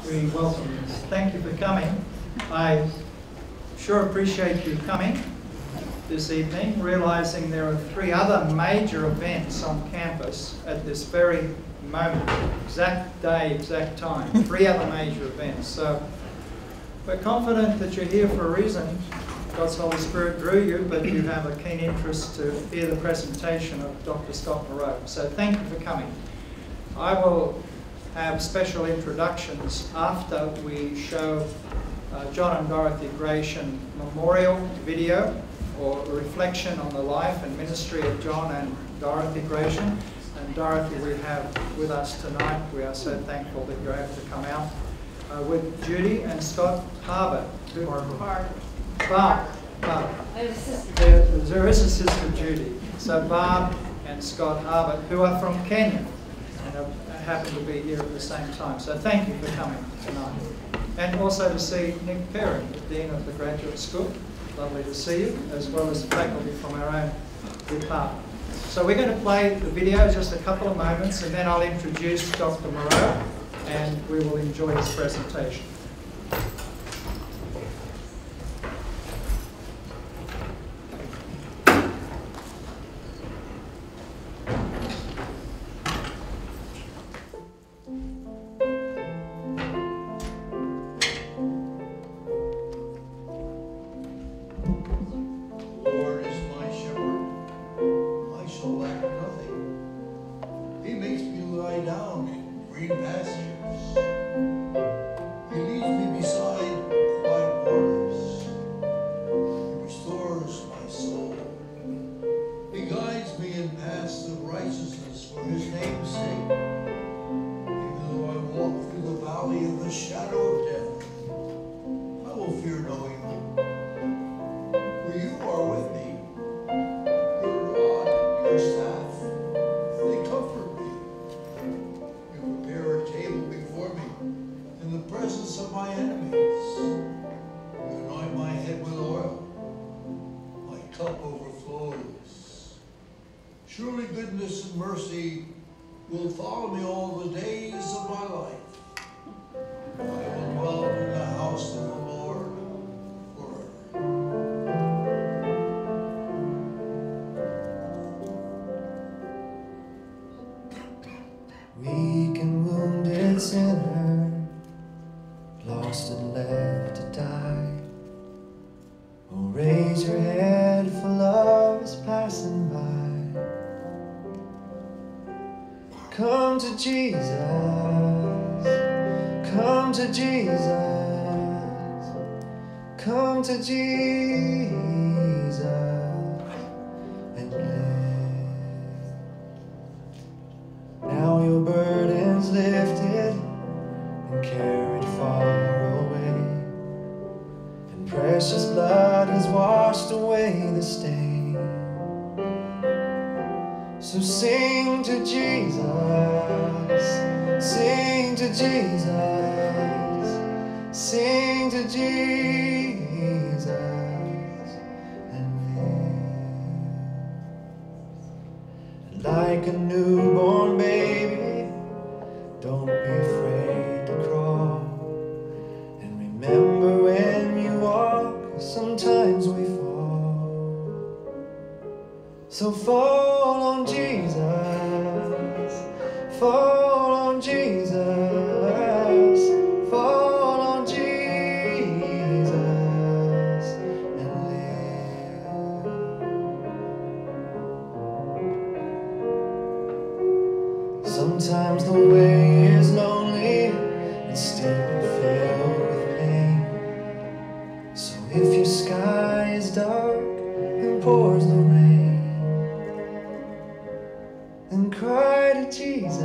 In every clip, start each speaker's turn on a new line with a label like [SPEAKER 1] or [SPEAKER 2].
[SPEAKER 1] We welcome you. Thank you for coming. I sure appreciate you coming this evening, realizing there are 3 other major events on campus at this very moment, exact day, exact time. 3 other major events. So we're confident that you're here for a reason. God's Holy Spirit drew you, but you have a keen interest to hear the presentation of Dr. Scott Moreau. So thank you for coming. I will have special introductions after we show John and Dorothy Gratian memorial video, or a reflection on the life and ministry of John and Dorothy Gratian. And Dorothy we have with us tonight. We are so thankful that you're able to come out with Judy and Scott Harbour. Barb. There is a sister Judy. So Barb and Scott Harbour, who are from Kenya and happen to be here at the same time. So thank you for coming tonight. And also to see Nick Perry, the Dean of the Graduate School. Lovely to see you, as well as the faculty from our own department. So we're going to play the video just a couple of moments, and then I'll introduce Dr. Moreau, and we will enjoy his presentation.
[SPEAKER 2] Surely goodness and mercy will follow me all the days of my life. I will dwell in the house of the Lord forever.
[SPEAKER 3] Weak and wounded sinner, lost and left to die. Oh, raise your head, for love is passing by. Come to Jesus, come to Jesus, come to Jesus and live. Now your burden's lifted and carried far away, and precious blood has washed away the stain. So sing to Jesus, sing to Jesus, sing to Jesus and live. Like a newborn baby, don't be afraid to crawl. And remember when you walk, sometimes we fall. So fall on Jesus, fall on Jesus, fall on Jesus and live. Sometimes the way is lonely and steep and filled with pain. So if your sky is dark and pours the rain, then cry to Jesus,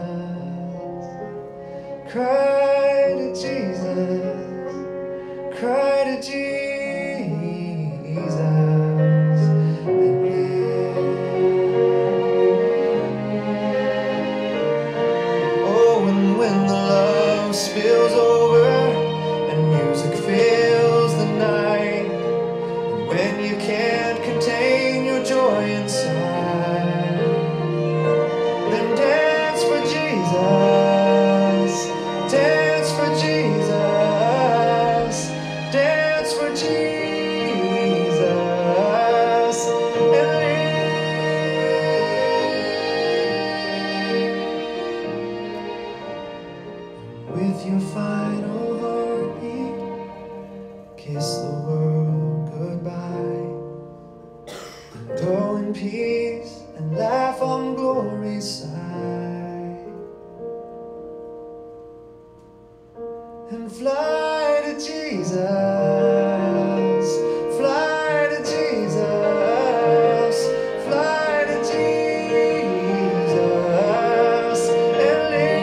[SPEAKER 3] cry to Jesus, cry to Jesus and live. Oh, and when the love spills over and music fills the night, and when you can't contain your joy inside, then dance for Jesus, dance for Jesus, dance for Jesus, and live. With your final heartbeat, kiss the world goodbye. Go in peace and laugh on glory's side, and fly to Jesus, fly to Jesus, fly to Jesus, and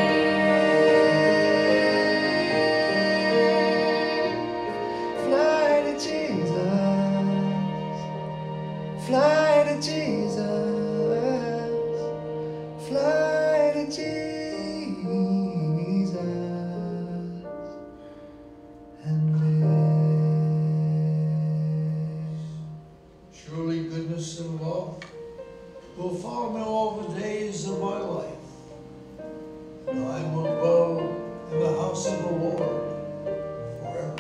[SPEAKER 3] live. Fly to Jesus, fly to Jesus, fly to Jesus, and live.
[SPEAKER 2] Surely goodness and love will follow me all the days of my life, and I will dwell in the house of the Lord forever.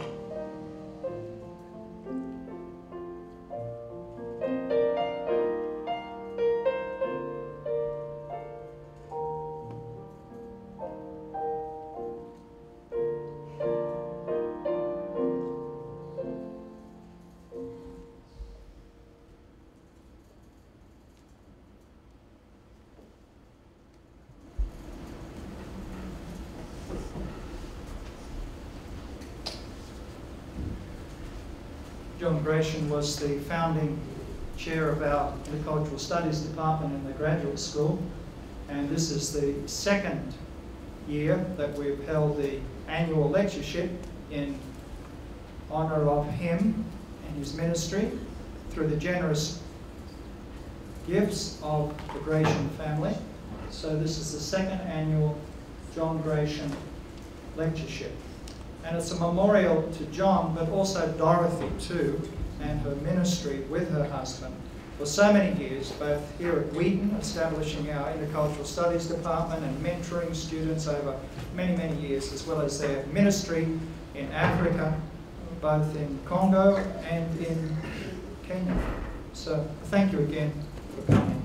[SPEAKER 1] John Gratian was the founding chair of our Intercultural Studies Department in the graduate school, and this is the second year that we've held the annual lectureship in honour of him and his ministry through the generous gifts of the Gratian family. So this is the second annual John Gratian lectureship. And it's a memorial to John, but also Dorothy too, and her ministry with her husband for so many years, both here at Wheaton, establishing our Intercultural Studies Department and mentoring students over many, many years, as well as their ministry in Africa, both in Congo and in Kenya. So thank you again for coming.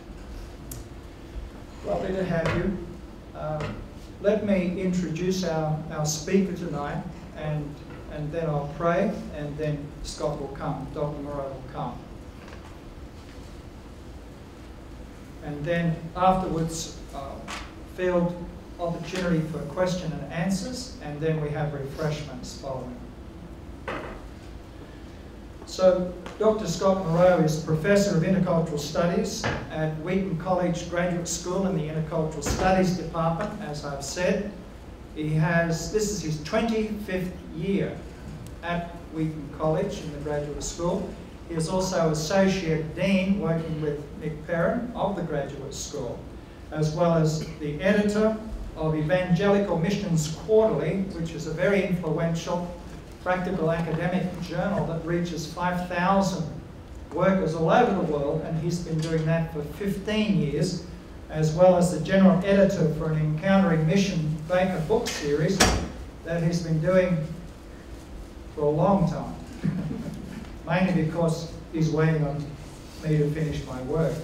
[SPEAKER 1] Lovely to have you. Let me introduce our speaker tonight, and then I'll pray, and then Scott will come, Dr. Moreau will come. And then afterwards, field opportunity for question and answers, and then we have refreshments following. So Dr. Scott Moreau is Professor of Intercultural Studies at Wheaton College Graduate School in the Intercultural Studies Department, as I've said. This is his 25th year at Wheaton College in the graduate school. He is also Associate Dean, working with Nick Perrin of the graduate school, as well as the editor of Evangelical Missions Quarterly, which is a very influential practical academic journal that reaches 5,000 workers all over the world, and he's been doing that for 15 years, as well as the general editor for an Encountering Mission Baker book series that he's been doing for a long time, mainly because he's waiting on me to finish my work.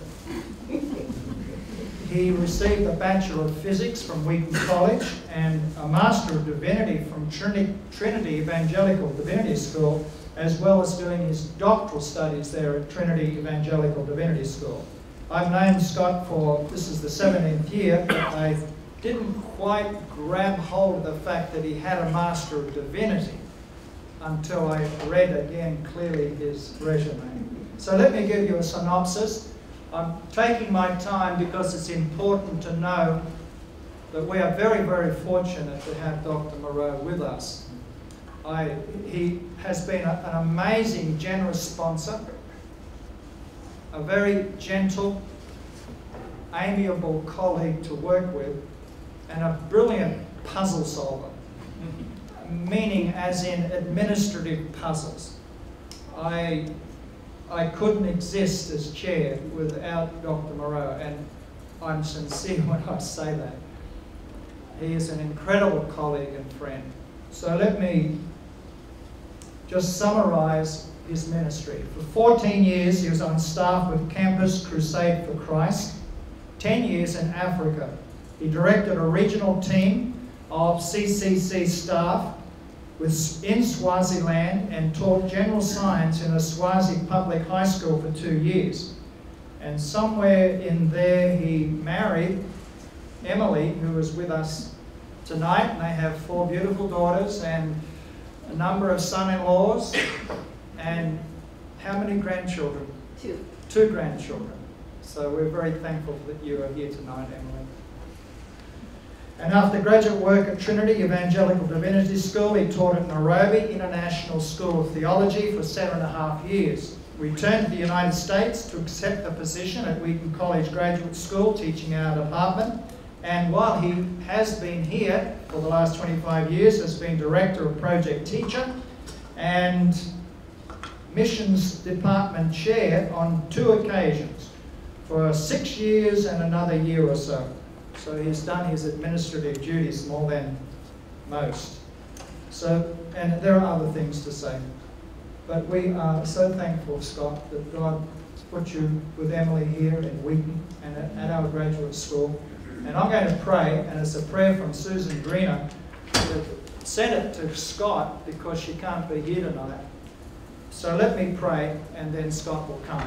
[SPEAKER 1] He received a Bachelor of Physics from Wheaton College and a Master of Divinity from Trinity Evangelical Divinity School, as well as doing his doctoral studies there at Trinity Evangelical Divinity School. I've known Scott for, this is the 17th year, but I didn't quite grab hold of the fact that he had a Master of Divinity until I read again clearly his resume. So let me give you a synopsis. I'm taking my time because it's important to know that we are very, very fortunate to have Dr. Moreau with us. He has been an amazing, generous sponsor, a very gentle, amiable colleague to work with, and a brilliant puzzle solver, meaning as in administrative puzzles. I couldn't exist as chair without Dr. Moreau, and I'm sincere when I say that. He is an incredible colleague and friend, So let me just summarize his ministry. For 14 years, he was on staff with Campus Crusade for Christ, 10 years in Africa. He directed a regional team of CCC staff in Swaziland and taught general science in a Swazi public high school for 2 years. And somewhere in there, he married Emily, who is with us tonight, and they have 4 beautiful daughters and a number of son-in-laws. And how many grandchildren?
[SPEAKER 4] 2.
[SPEAKER 1] 2 grandchildren. So we're very thankful that you are here tonight, Emily. And after graduate work at Trinity Evangelical Divinity School, he taught at Nairobi International School of Theology for 7.5 years. Returned to the United States to accept the position at Wheaton College Graduate School, teaching our department. And while he has been here for the last 25 years, has been Director of Project Teacher and Missions Department Chair on 2 occasions for 6 years and another year or so. So he's done his administrative duties more than most. So, and there are other things to say. But we are so thankful, Scott, that God put you with Emily here in Wheaton and at our graduate school. And I'm going to pray, and it's a prayer from Susan Greener, that sent it to Scott because she can't be here tonight. So let me pray, and then Scott will come.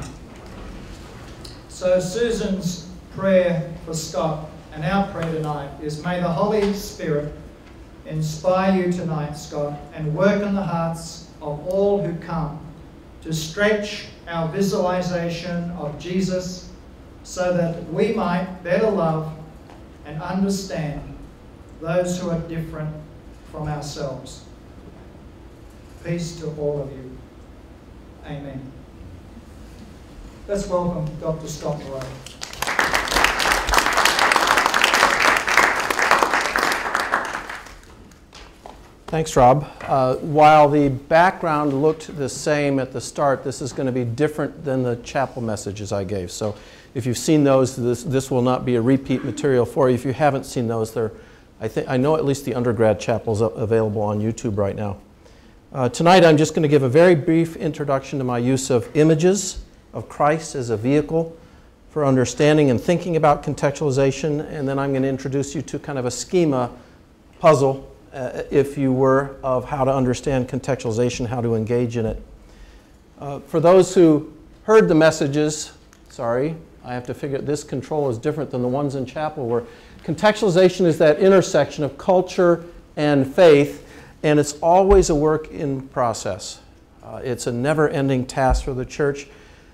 [SPEAKER 1] So Susan's prayer for Scott and our prayer tonight is, may the Holy Spirit inspire you tonight, Scott, and work in the hearts of all who come to stretch our visualization of Jesus so that we might better love and understand those who are different from ourselves. Peace to all of you. Amen. Let's welcome Dr. Scott Moreau.
[SPEAKER 5] Thanks, Rob. While the background looked the same at the start, this is going to be different than the chapel messages I gave. So if you've seen those, this will not be a repeat material for you. If you haven't seen those, I know at least the undergrad chapel's available on YouTube right now. Tonight I'm just going to give a very brief introduction to my use of images of Christ as a vehicle for understanding and thinking about contextualization, and then I'm going to introduce you to kind of a schema puzzle, if you were, of how to understand contextualization, how to engage in it. For those who heard the messages, sorry, I have to figure this control is different than the ones in chapel, where contextualization is that intersection of culture and faith, and it's always a work in process. It's a never-ending task for the church.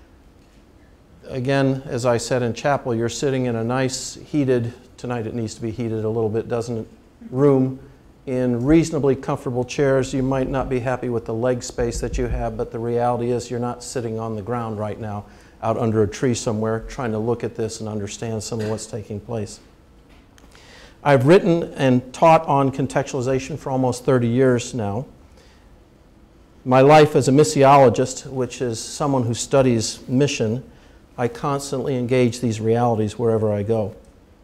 [SPEAKER 5] Again, as I said in chapel, you're sitting in a nice heated, tonight it needs to be heated a little bit, doesn't it, room, in reasonably comfortable chairs. You might not be happy with the leg space that you have, but the reality is you're not sitting on the ground right now out under a tree somewhere trying to look at this and understand some of what's taking place. I've written and taught on contextualization for almost 30 years now. My life as a missiologist, which is someone who studies mission, I constantly engage these realities wherever I go.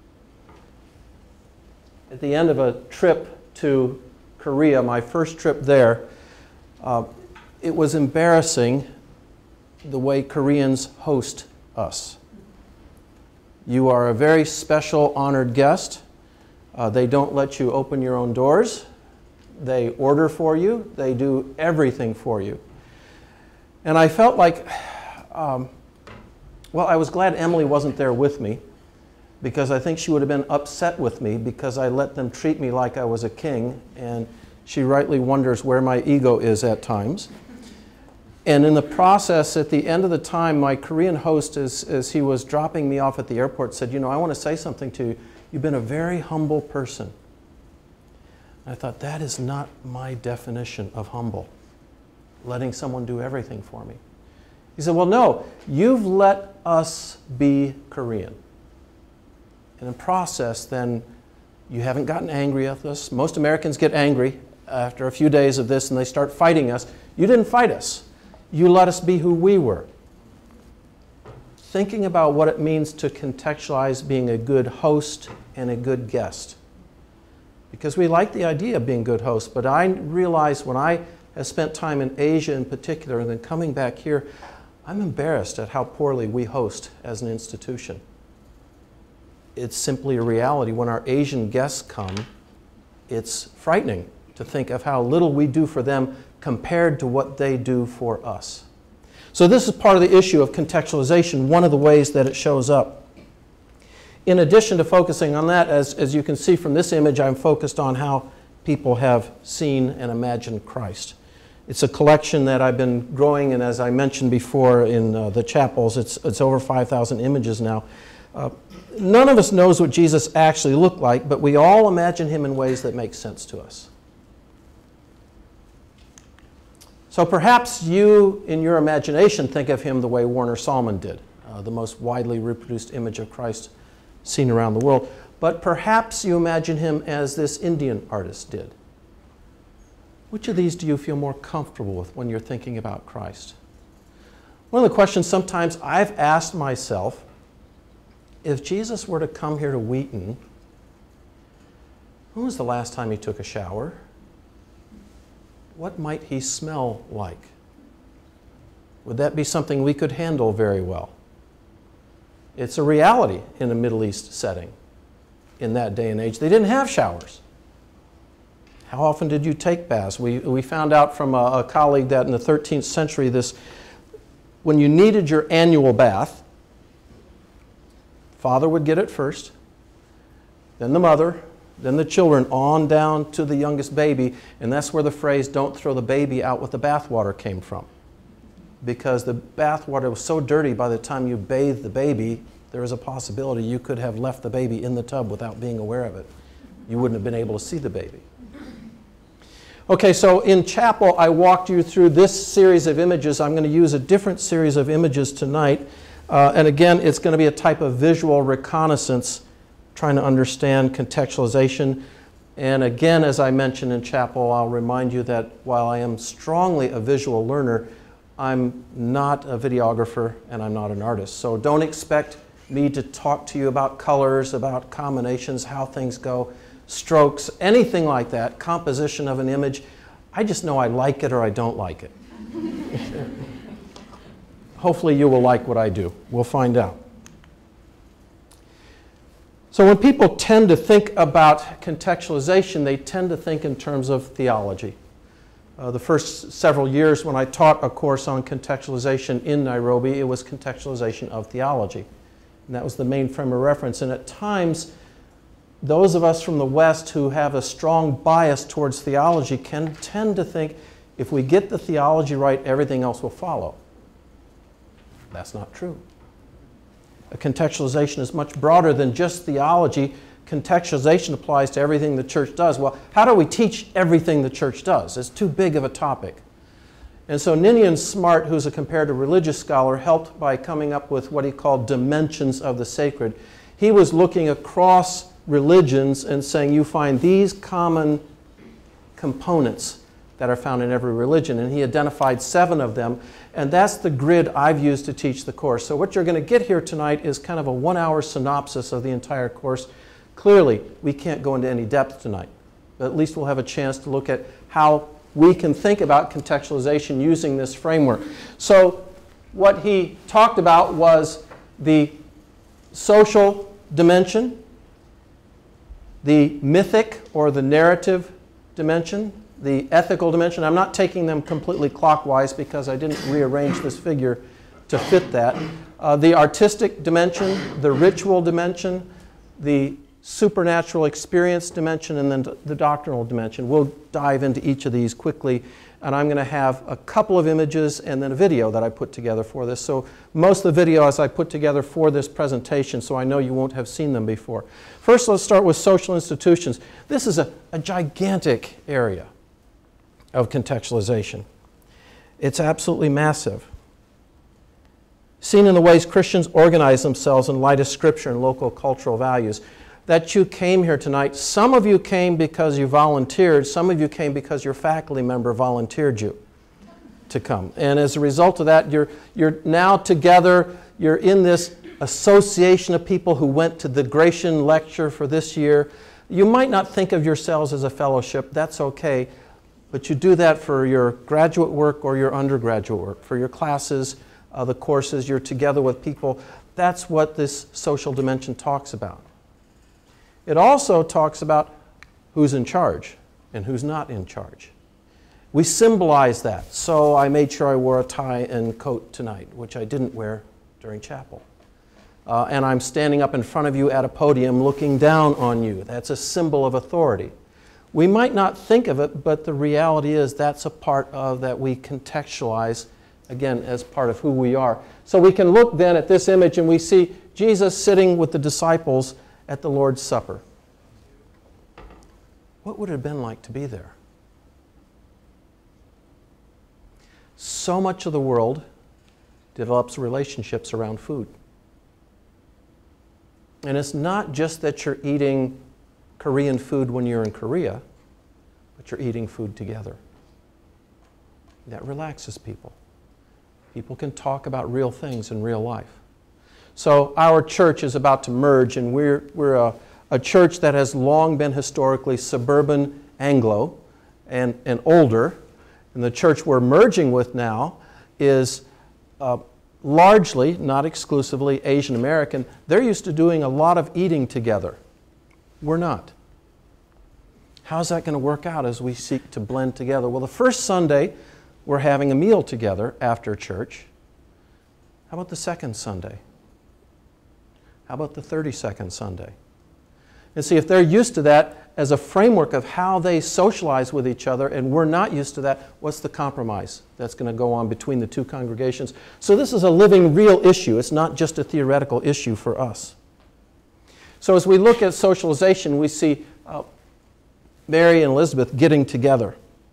[SPEAKER 5] At the end of a trip to Korea, my first trip there, it was embarrassing the way Koreans host us. You are a very special, honored guest. They don't let you open your own doors. They order for you. They do everything for you. And I felt like, well, I was glad Emily wasn't there with me, because I think she would have been upset with me because I let them treat me like I was a king, and she rightly wonders where my ego is at times. And in the process, at the end of the time, my Korean host, as he was dropping me off at the airport, said, you know, I want to say something to you. You've been a very humble person. And I thought, that is not my definition of humble, letting someone do everything for me. He said, well, no, you've let us be Korean. And in the process, then, you haven't gotten angry at us. Most Americans get angry after a few days of this and they start fighting us. You didn't fight us. You let us be who we were. Thinking about what it means to contextualize being a good host and a good guest. because we like the idea of being good hosts. But I realize when I have spent time in Asia in particular and then coming back here, I'm embarrassed at how poorly we host as an institution. It's simply a reality. When our Asian guests come, it's frightening to think of how little we do for them compared to what they do for us. So this is part of the issue of contextualization, one of the ways that it shows up. In addition to focusing on that, as you can see from this image, I'm focused on how people have seen and imagined Christ. It's a collection that I've been growing, and as I mentioned before in the chapels, it's over 5,000 images now. None of us knows what Jesus actually looked like, but we all imagine him in ways that make sense to us. So perhaps you, in your imagination, think of him the way Warner Sallman did, the most widely reproduced image of Christ seen around the world. But perhaps you imagine him as this Indian artist did. Which of these do you feel more comfortable with when you're thinking about Christ? One of the questions sometimes I've asked myself, if Jesus were to come here to Wheaton, when was the last time he took a shower? What might he smell like? Would that be something we could handle very well? It's a reality in a Middle East setting in that day and age. They didn't have showers. How often did you take baths? We found out from a colleague that in the 13th century, when you needed your annual bath, father would get it first, then the mother, then the children, on down to the youngest baby, and that's where the phrase, "don't throw the baby out with the bathwater," came from. Because the bathwater was so dirty by the time you bathed the baby, there was a possibility you could have left the baby in the tub without being aware of it. You wouldn't have been able to see the baby. Okay, so in chapel, I walked you through this series of images. I'm going to use a different series of images tonight. And again, it's going to be a type of visual reconnaissance, trying to understand contextualization. And again, as I mentioned in chapel, I'll remind you that while I am strongly a visual learner, I'm not a videographer and I'm not an artist. So don't expect me to talk to you about colors, about combinations, how things go, strokes, anything like that, composition of an image. I just know I like it or I don't like it. Hopefully you will like what I do. We'll find out. So when people tend to think about contextualization, they tend to think in terms of theology. The first several years when I taught a course on contextualization in Nairobi, it was contextualization of theology. And that was the main frame of reference. And at times, those of us from the West who have a strong bias towards theology can tend to think if we get the theology right, everything else will follow. That's not true. A contextualization is much broader than just theology. Contextualization applies to everything the church does. Well, how do we teach everything the church does? It's too big of a topic. And so Ninian Smart, who's a comparative religious scholar, helped by coming up with what he called dimensions of the sacred. He was looking across religions and saying you find these common components that are found in every religion, and he identified 7 of them, and that's the grid I've used to teach the course. So what you're going to get here tonight is kind of a 1-hour synopsis of the entire course. Clearly, we can't go into any depth tonight, but at least we'll have a chance to look at how we can think about contextualization using this framework. So what he talked about was the social dimension, the mythic or the narrative dimension, the ethical dimension. I'm not taking them completely clockwise because I didn't rearrange this figure to fit that. The artistic dimension, the ritual dimension, the supernatural experience dimension, and then the doctrinal dimension. We'll dive into each of these quickly, and I'm going to have a couple of images and then a video that I put together for this. So most of the videos I put together for this presentation, so I know you won't have seen them before. First, let's start with social institutions. This is a gigantic area of contextualization. It's absolutely massive. Seen in the ways Christians organize themselves in light of Scripture and local cultural values. That you came here tonight, some of you came because you volunteered, some of you came because your faculty member volunteered you to come. And as a result of that, you're now together, you're in this association of people who went to the Gratian lecture for this year. You might not think of yourselves as a fellowship, that's okay, but you do that for your graduate work or your undergraduate work, for your classes, the courses, you're together with people. That's what this social dimension talks about. It also talks about who's in charge and who's not in charge. We symbolize that, so I made sure I wore a tie and coat tonight, which I didn't wear during chapel. And I'm standing up in front of you at a podium looking down on you. That's a symbol of authority. We might not think of it, but the reality is that's a part of that we contextualize, again, as part of who we are. So we can look then at this image and we see Jesus sitting with the disciples at the Lord's Supper. What would it have been like to be there? So much of the world develops relationships around food. And it's not just that you're eating Korean food when you're in Korea, but you're eating food together. That relaxes people. People can talk about real things in real life. So our church is about to merge, and we're a church that has long been historically suburban Anglo and older. And the church we're merging with now is largely, not exclusively, Asian American. They're used to doing a lot of eating together. We're not. How's that going to work out as we seek to blend together? Well, the first Sunday, we're having a meal together after church. How about the second Sunday? How about the 32nd Sunday? And see, if they're used to that as a framework of how they socialize with each other, and we're not used to that, what's the compromise that's going to go on between the two congregations? So this is a living, real issue. It's not just a theoretical issue for us. So as we look at socialization, we see Mary and Elizabeth getting together.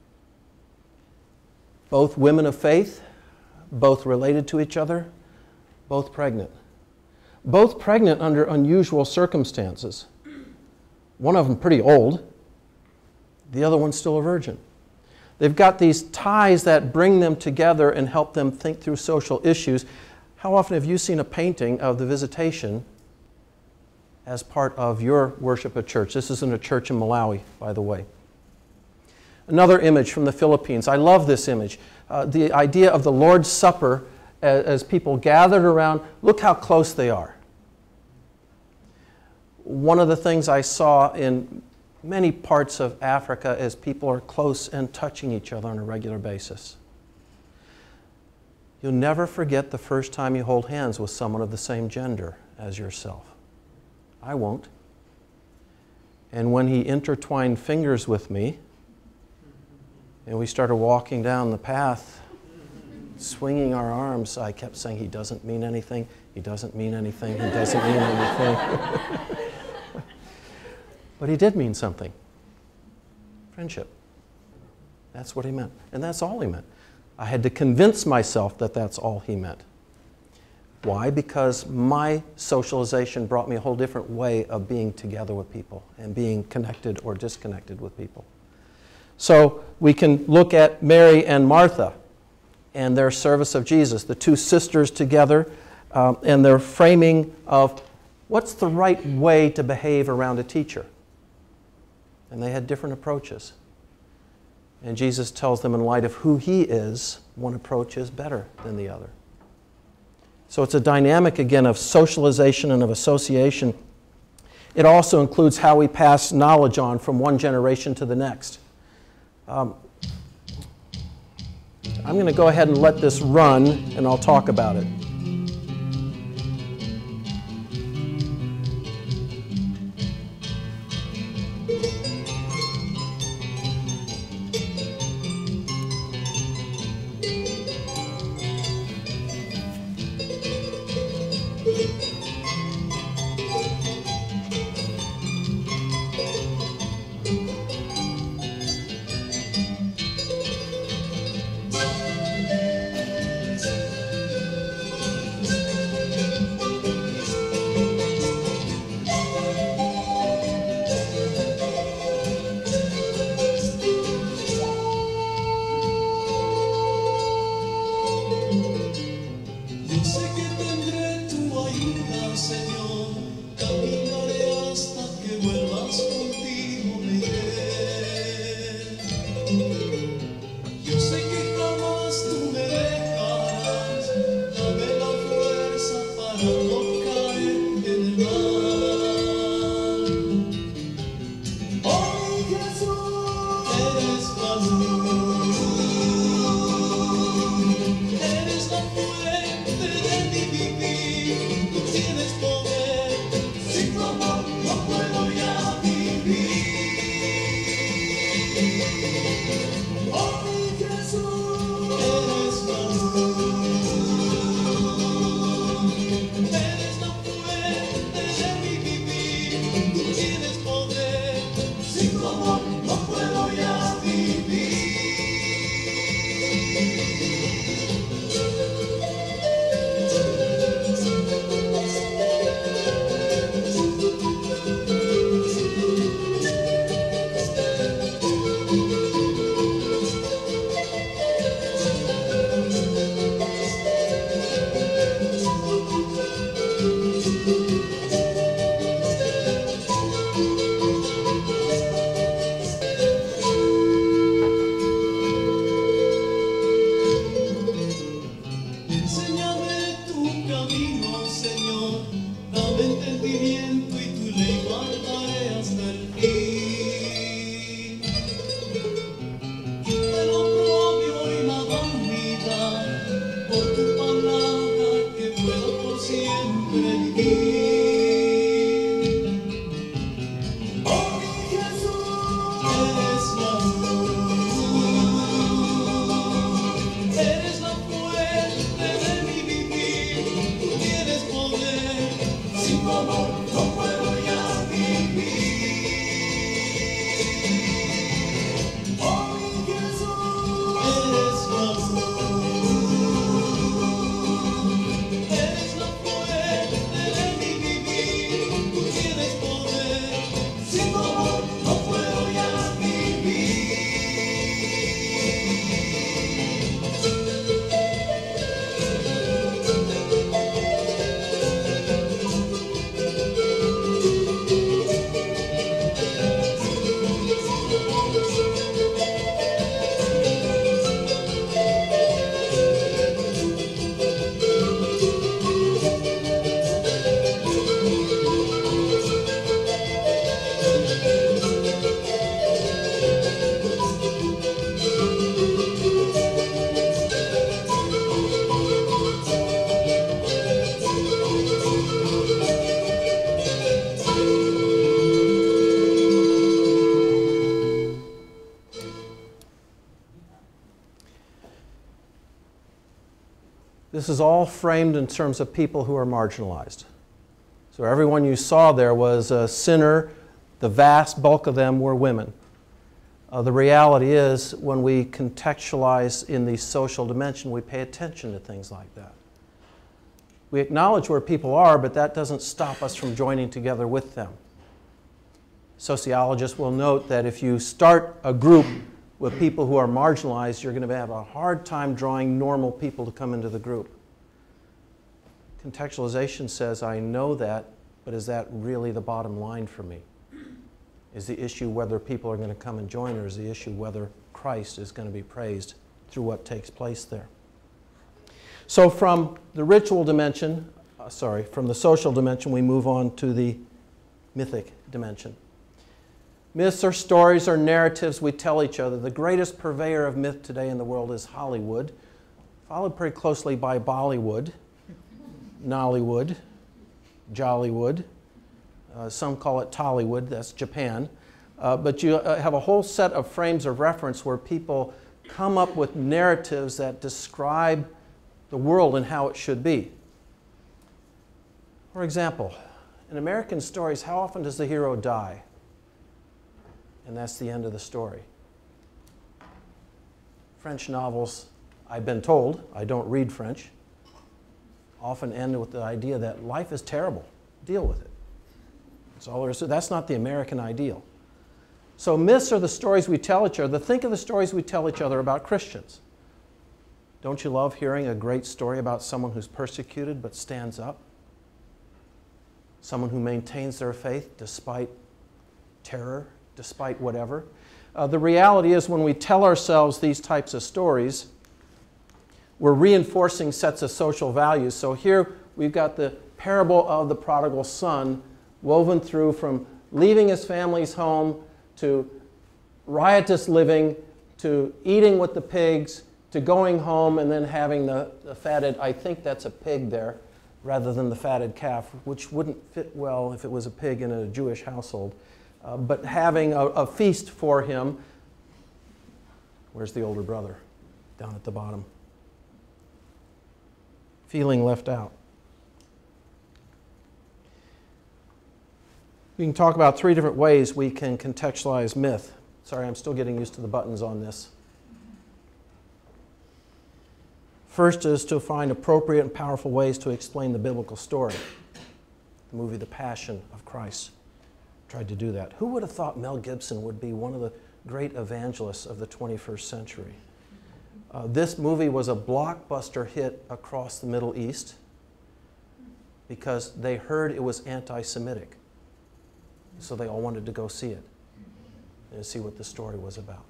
[SPEAKER 5] Both women of faith, both related to each other, both pregnant. Both pregnant under unusual circumstances. One of them pretty old, the other one's still a virgin. They've got these ties that bring them together and help them think through social issues. How often have you seen a painting of the Visitation as part of your worship at church? This isn't a church in Malawi, by the way. Another image from the Philippines. I love this image. The idea of the Lord's Supper as people gathered around. Look how close they are. One of the things I saw in many parts of Africa is people are close and touching each other on a regular basis. You'll never forget the first time you hold hands with someone of the same gender as yourself. I won't. And when he intertwined fingers with me, and we started walking down the path, swinging our arms, I kept saying, he doesn't mean anything, he doesn't mean anything, he doesn't mean anything. But he did mean something. Friendship. That's what he meant. And that's all he meant. I had to convince myself that that's all he meant. Why? Because my socialization brought me a whole different way of being together with people and being connected or disconnected with people. So we can look at Mary and Martha and their service of Jesus, the two sisters together, and their framing of what's the right way to behave around a teacher. And they had different approaches. And Jesus tells them in light of who he is, one approach is better than the other. So it's a dynamic, again, of socialization and of association. It also includes how we pass knowledge on from one generation to the next. I'm going to go ahead and let this run, and I'll talk about it.
[SPEAKER 4] Eres la fuente de mi vivir, tú tienes poder, sin tu amor no puedo ya vivir. Oh mi Jesús, eres la fuente de mi vivir, tú tienes poder, sin tu amor no puedo ya vivir. Enséñame tu camino, Señor, dame entendimiento y tu ley guardaré hasta el fin. Quita lo propio y la vanidad, por tu palabra que pueda por siempre vivir. Oh mi Jesús, eres la luz, eres la fuente de mi vivir, tú tienes poder, sin tu amor no puedo ya vivir. Oh mi Jesús, eres la luz, eres la fuente de mi vivir, tú tienes poder, sin tu amor no puedo ya vivir.
[SPEAKER 5] This is all framed in terms of people who are marginalized. So everyone you saw there was a sinner. The vast bulk of them were women. The reality is, when we contextualize in the social dimension, we pay attention to things like that. We acknowledge where people are, but that doesn't stop us from joining together with them. Sociologists will note that if you start a group with people who are marginalized, you're going to have a hard time drawing normal people to come into the group. Contextualization says, I know that, but is that really the bottom line for me? Is the issue whether people are going to come and join, or is the issue whether Christ is going to be praised through what takes place there? So from the ritual dimension, from the social dimension, we move on to the mythic dimension. Myths are stories or narratives we tell each other. The greatest purveyor of myth today in the world is Hollywood, followed pretty closely by Bollywood, Nollywood, Jollywood. Some call it Tollywood, that's Japan. But you have a whole set of frames of reference where people come up with narratives that describe the world and how it should be. For example, in American stories, how often does the hero die? And that's the end of the story. French novels, I've been told, I don't read French, often end with the idea that life is terrible, deal with it. That's all there is. That's not the American ideal. So myths are the stories we tell each other. Think of the stories we tell each other about Christians. Don't you love hearing a great story about someone who's persecuted but stands up? Someone who maintains their faith despite terror, despite whatever. The reality is, when we tell ourselves these types of stories, we're reinforcing sets of social values. So here we've got the parable of the prodigal son woven through from leaving his family's home to riotous living to eating with the pigs, to going home and then having the fatted, I think that's a pig there, rather than the fatted calf, which wouldn't fit well if it was a pig in a Jewish household. But having a feast for him. Where's the older brother? Down at the bottom. Feeling left out. We can talk about 3 different ways we can contextualize myth. Sorry, I'm still getting used to the buttons on this. First is to find appropriate and powerful ways to explain the biblical story. The movie The Passion of Christ tried to do that. Who would have thought Mel Gibson would be one of the great evangelists of the 21st century? This movie was a blockbuster hit across the Middle East because they heard it was anti-Semitic. So they all wanted to go see it and see what the story was about.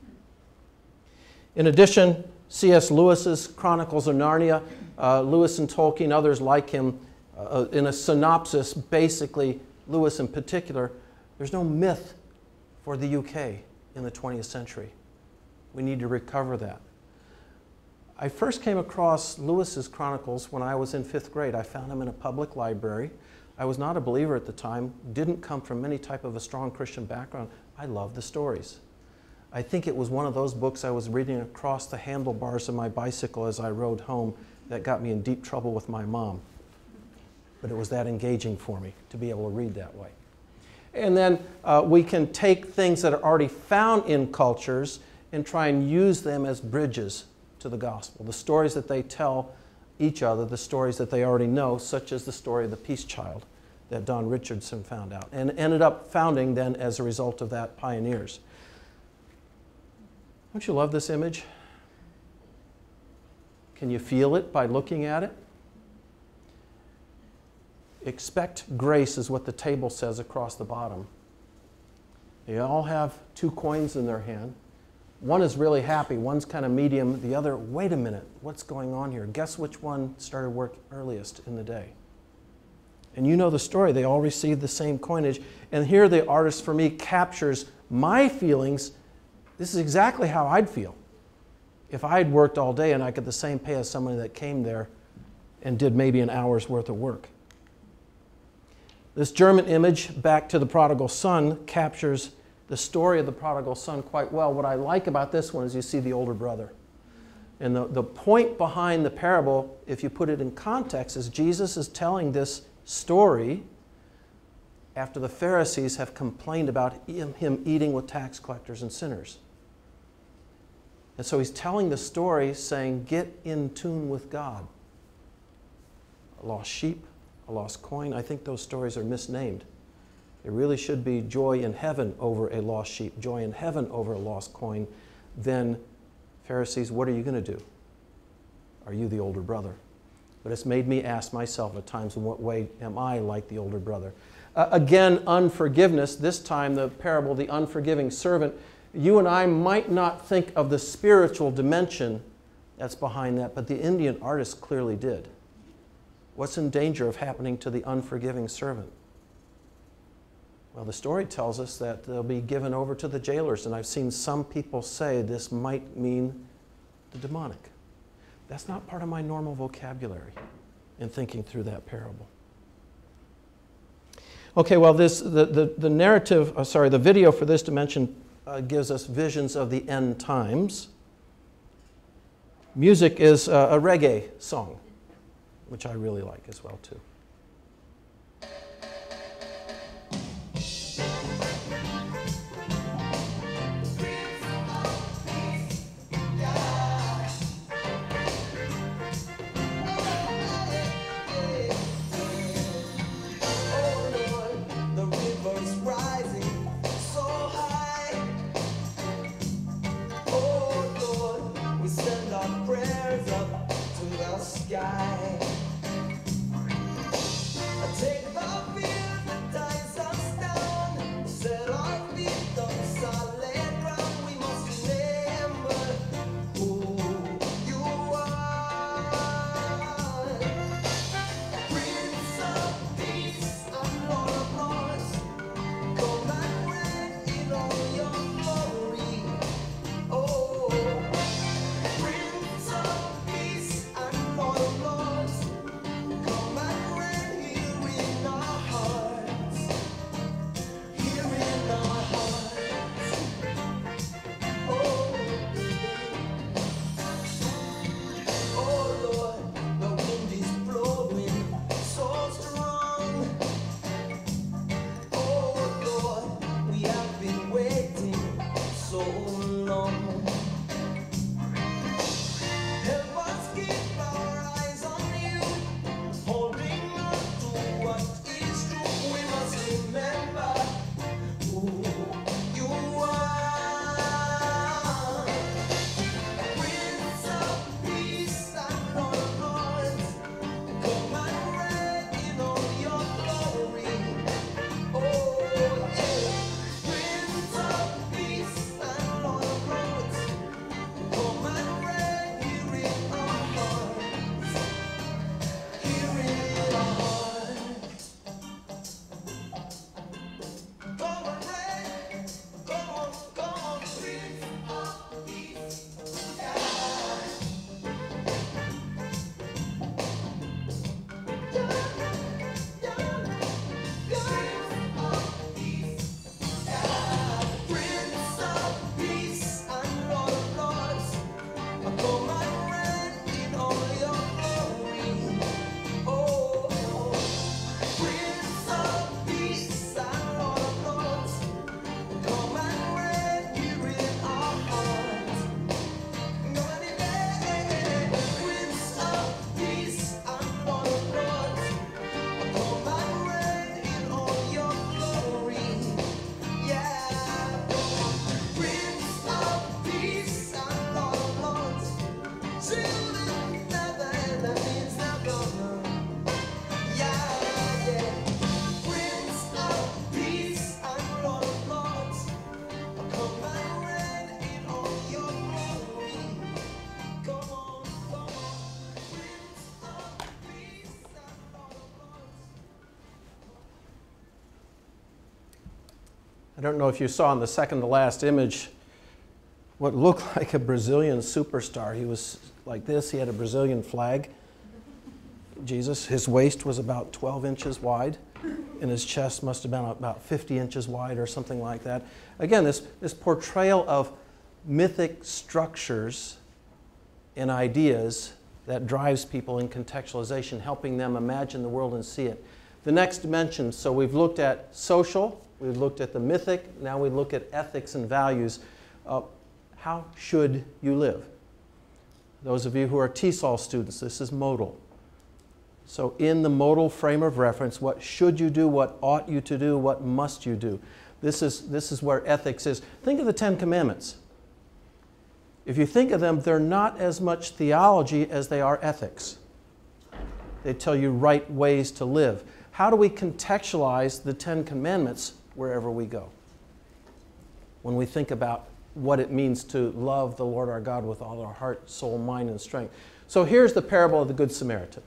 [SPEAKER 5] In addition, C.S. Lewis's Chronicles of Narnia, Lewis and Tolkien, others like him, in a synopsis, basically, Lewis in particular, there's no myth for the UK in the 20th century. We need to recover that. I first came across Lewis's Chronicles when I was in 5th grade. I found them in a public library. I was not a believer at the time, didn't come from any type of a strong Christian background. I loved the stories. I think it was one of those books I was reading across the handlebars of my bicycle as I rode home that got me in deep trouble with my mom. But it was that engaging for me to be able to read that way. And then we can take things that are already found in cultures and try and use them as bridges to the gospel. The stories that they tell each other, the stories that they already know, such as the story of the Peace Child that Don Richardson found out and ended up founding then as a result of that Pioneers. Don't you love this image? Can you feel it by looking at it? Expect grace is what the table says across the bottom. They all have 2 coins in their hand. One is really happy, one's kind of medium, the other, wait a minute, what's going on here? Guess which one started work earliest in the day? And you know the story, they all received the same coinage. And here the artist, for me, captures my feelings. This is exactly how I'd feel if I had worked all day and I got the same pay as somebody that came there and did maybe an hour's worth of work. This German image, Back to the Prodigal Son, captures the story of the prodigal son quite well. What I like about this one is you see the older brother. And the point behind the parable, if you put it in context, is Jesus is telling this story after the Pharisees have complained about him eating with tax collectors and sinners. And so he's telling the story saying, get in tune with God. A lost sheep, a lost coin. I think those stories are misnamed. It really should be joy in heaven over a lost sheep, joy in heaven over a lost coin. Then, Pharisees, what are you going to do? Are you the older brother? But it's made me ask myself at times, in what way am I like the older brother? Again, unforgiveness. This time, the parable, the unforgiving servant. You and I might not think of the spiritual dimension that's behind that, but the Indian artist clearly did. What's in danger of happening to the unforgiving servant? Well, the story tells us that they'll be given over to the jailers, and I've seen some people say this might mean the demonic. That's not part of my normal vocabulary in thinking through that parable. Okay, well, the narrative, the video for this dimension gives us visions of the end times. Music is a reggae song, which I really like as well, too.
[SPEAKER 3] Oh
[SPEAKER 5] don't know if you saw in the second to last image what looked like a Brazilian superstar. He was like this. He had a Brazilian flag. Jesus, his waist was about 12 inches wide, and his chest must have been about 50 inches wide or something like that. Again, this portrayal of mythic structures and ideas that drives people in contextualization, helping them imagine the world and see it. The next dimension, so we've looked at social, we've looked at the mythic, now we look at ethics and values. How should you live? Those of you who are TESOL students, this is modal. So in the modal frame of reference, what should you do, what ought you to do, what must you do? This is where ethics is. Think of the Ten Commandments. If you think of them, they're not as much theology as they are ethics. They tell you right ways to live. How do we contextualize the Ten Commandments wherever we go? When we think about what it means to love the Lord our God with all our heart, soul, mind, and strength. So here's the parable of the Good Samaritan.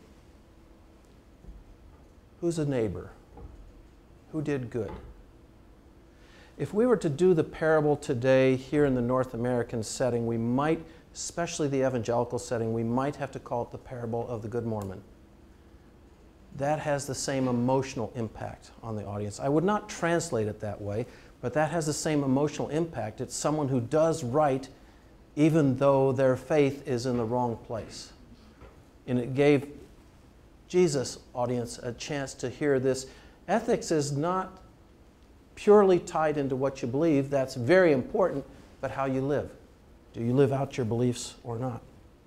[SPEAKER 5] Who's a neighbor? Who did good? If we were to do the parable today here in the North American setting, we might, especially the evangelical setting, we might have to call it the parable of the Good Mormon. That has the same emotional impact on the audience. I would not translate it that way, but that has the same emotional impact. It's someone who does right even though their faith is in the wrong place. And it gave Jesus' audience a chance to hear this. Ethics is not purely tied into what you believe. That's very important, but how you live. Do you live out your beliefs or not?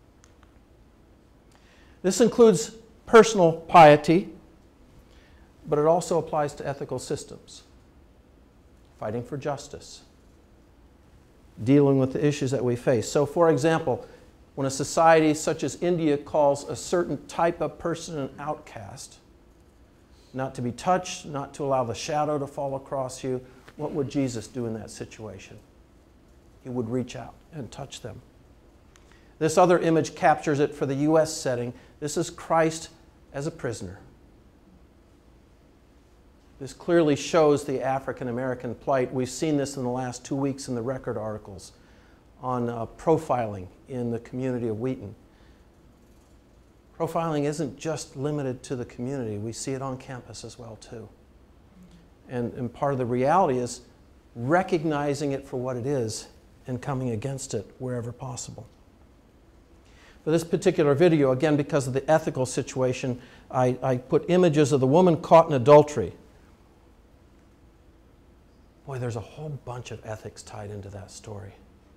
[SPEAKER 5] This includes personal piety, but it also applies to ethical systems. Fighting for justice, dealing with the issues that we face. So, for example, when a society such as India calls a certain type of person an outcast, not to be touched, not to allow the shadow to fall across you, what would Jesus do in that situation? He would reach out and touch them. This other image captures it for the U.S. setting. This is Christ as a prisoner. This clearly shows the African-American plight. We've seen this in the last 2 weeks in the record articles on profiling in the community of Wheaton. Profiling isn't just limited to the community. We see it on campus as well, too. And part of the reality is recognizing it for what it is and coming against it wherever possible. For this particular video, again, because of the ethical situation, I put images of the woman caught in adultery. Boy, there's a whole bunch of ethics tied into that story.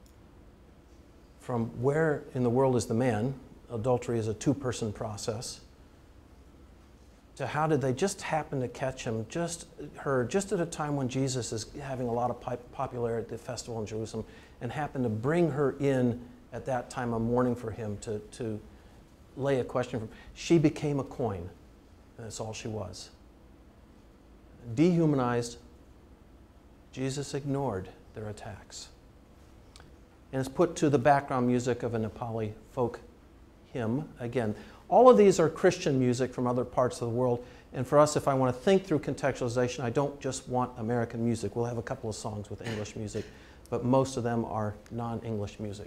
[SPEAKER 5] From where in the world is the man? Adultery is a two-person process. To how did they just happen to catch him, just at a time when Jesus is having a lot of popularity at the festival in Jerusalem, and happen to bring her in at that time of mourning for him to lay a question for him. She became a coin, and that's all she was. Dehumanized. Jesus ignored their attacks. And it's put to the background music of a Nepali folk hymn. Again, all of these are Christian music from other parts of the world. And for us, if I want to think through contextualization, I don't just want American music. We'll have a couple of songs with English music, but most of them are non-English music.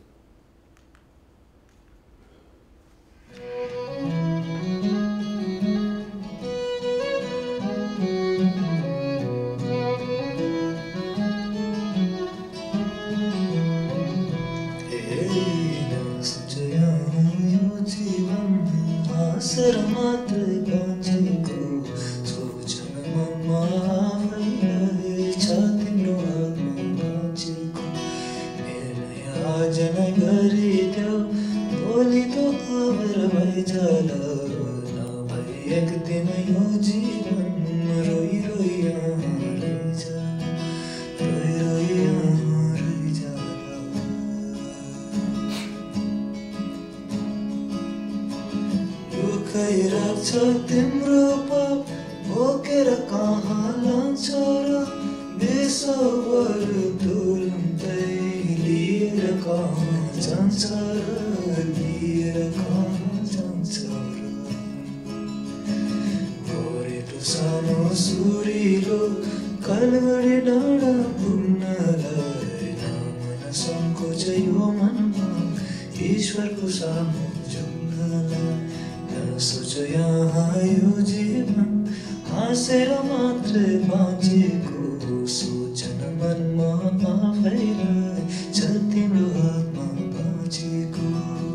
[SPEAKER 3] तिम्रो पाप बोकेर कहाँ लान्छ र बेसबर तुरुन्तै लिएर कहाँ जान्छ र लिएर कहाँ जान्छ र गोरेटो सानो सुरिलो कालगढी डाँडा ईश्वरको सामु झुक्नलाई नसोच यहाँ यो जीवन हाँसेर मात्रै बाँचेको सोचन मनमा आफैलाई छ तिम्रो हातमा बाँचेको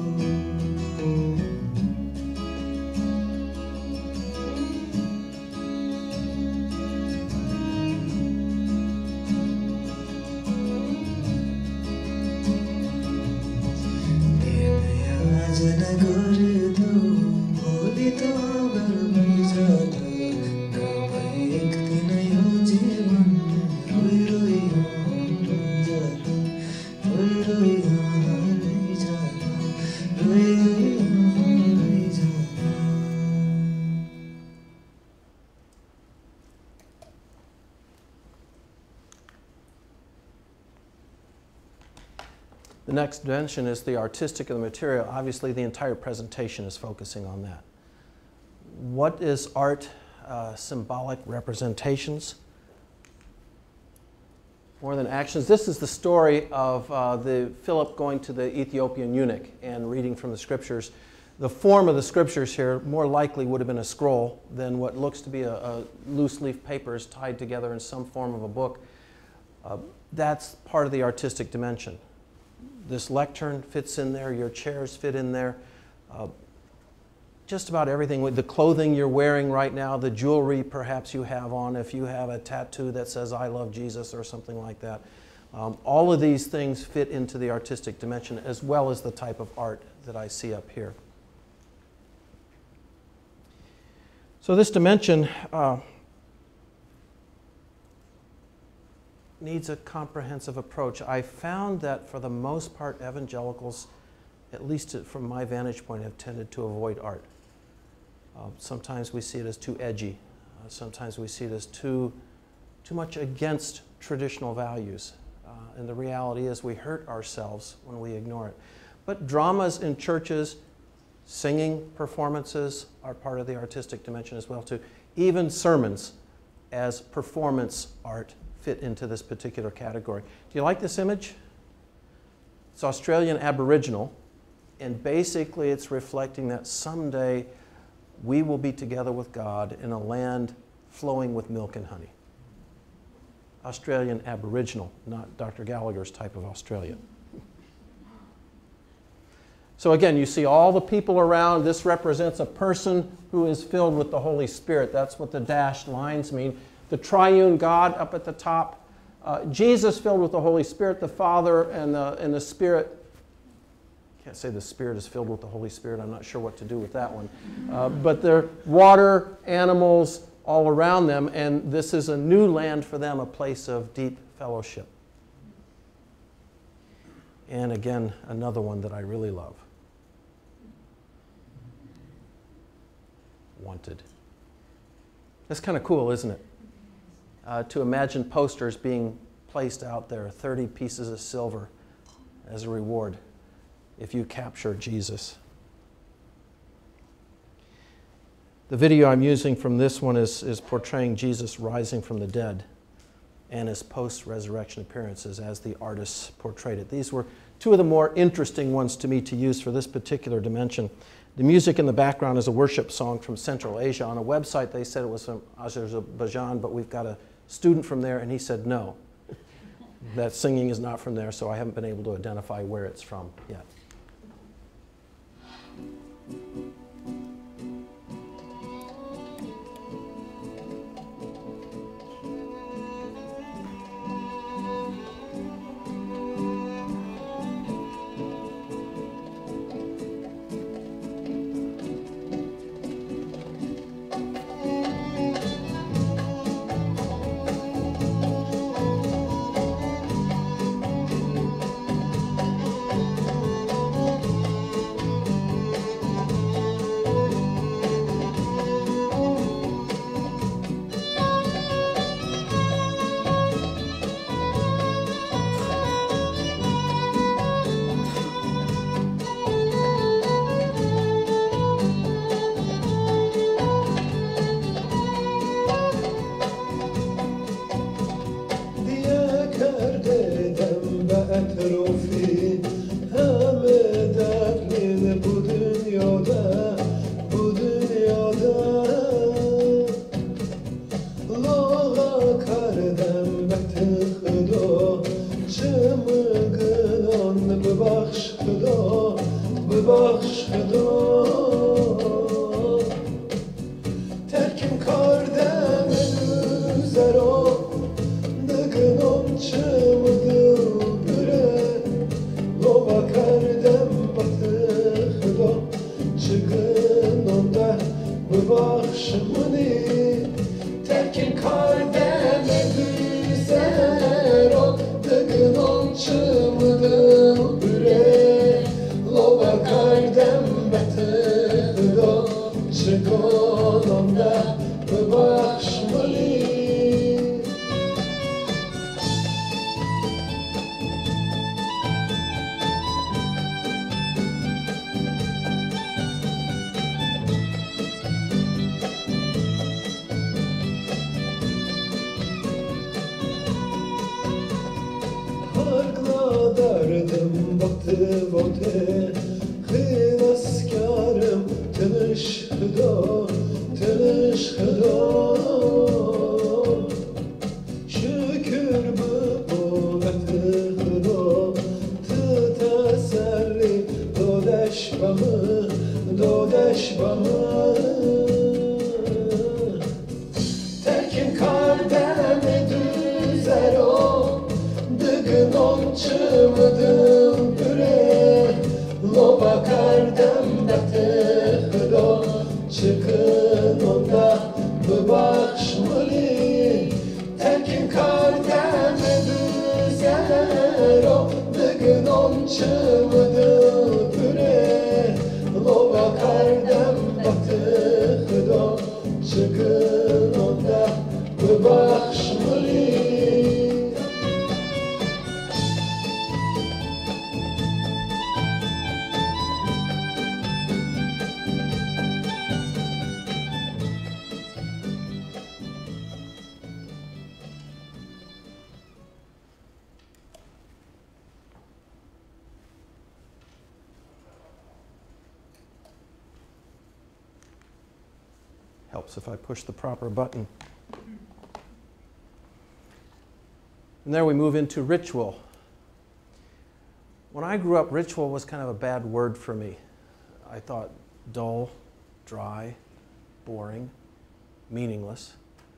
[SPEAKER 5] The next dimension is the artistic of the material. Obviously, the entire presentation is focusing on that. What is art? Symbolic representations. More than actions. This is the story of Philip going to the Ethiopian eunuch and reading from the scriptures. The form of the scriptures here more likely would have been a scroll than what looks to be a loose leaf papers tied together in some form of a book. That's part of the artistic dimension. This lectern fits in there, your chairs fit in there. Just about everything, with the clothing you're wearing right now, the jewelry perhaps you have on, if you have a tattoo that says I love Jesus or something like that. All of these things fit into the artistic dimension as well as the type of art that I see up here. So this dimension needs a comprehensive approach. I found that for the most part, evangelicals, at least from my vantage point, have tended to avoid art. Sometimes we see it as too edgy. Sometimes we see it as too much against traditional values. And the reality is we hurt ourselves when we ignore it. But dramas in churches, singing performances are part of the artistic dimension as well too. Even sermons as performance art fit into this particular category. Do you like this image? It's Australian Aboriginal, and basically it's reflecting that someday we will be together with God in a land flowing with milk and honey. Australian Aboriginal, not Dr. Gallagher's type of Australia. So again, you see all the people around. This represents a person who is filled with the Holy Spirit. That's what the dashed lines mean. The triune God up at the top. Jesus filled with the Holy Spirit, the Father and the Spirit. Can't say the Spirit is filled with the Holy Spirit. I'm not sure what to do with that one. But there are water, animals all around them, and this is a new land for them, a place of deep fellowship. And again, another one that I really love. Wanted. That's kind of cool, isn't it? To imagine posters being placed out there, 30 pieces of silver as a reward if you capture Jesus. The video I'm using from this one is portraying Jesus rising from the dead and his post-resurrection appearances as the artists portrayed it. These were two of the more interesting ones to me to use for this particular dimension. The music in the background is a worship song from Central Asia. On a website they said it was from Azerbaijan, but we've got a student from there and he said no. That singing is not from there, so I haven't been able to identify where it's from yet.
[SPEAKER 3] ببخش خدا ترکم کردم روزرا نگنام چه مدل بره لوا کردم بط خدا چگنام ده ببخش منی ترکم کردم روزرا نگنام چه مدل بره لوا کردم بط خدا چگنام ده ببخش منی Hargla derdim baktı bote Hılaskarım tanış hıda Tanış hıda Şükür bu batı hıda Tı teselli dodeş bamı Dodeş bamı Terkin kardeme düzer o Dıgınom çımıdım büre Lova kardem batı hıda Çıkın onda bıbakşmalı Terkin kardeme düzer o Dıgınom çımıdım büre Lova kardem batı hıda Çıkın onda bıbakşmalı
[SPEAKER 5] Helps if I push the proper button. And there we move into ritual. When I grew up, ritual was kind of a bad word for me. I thought dull, dry, boring, meaningless.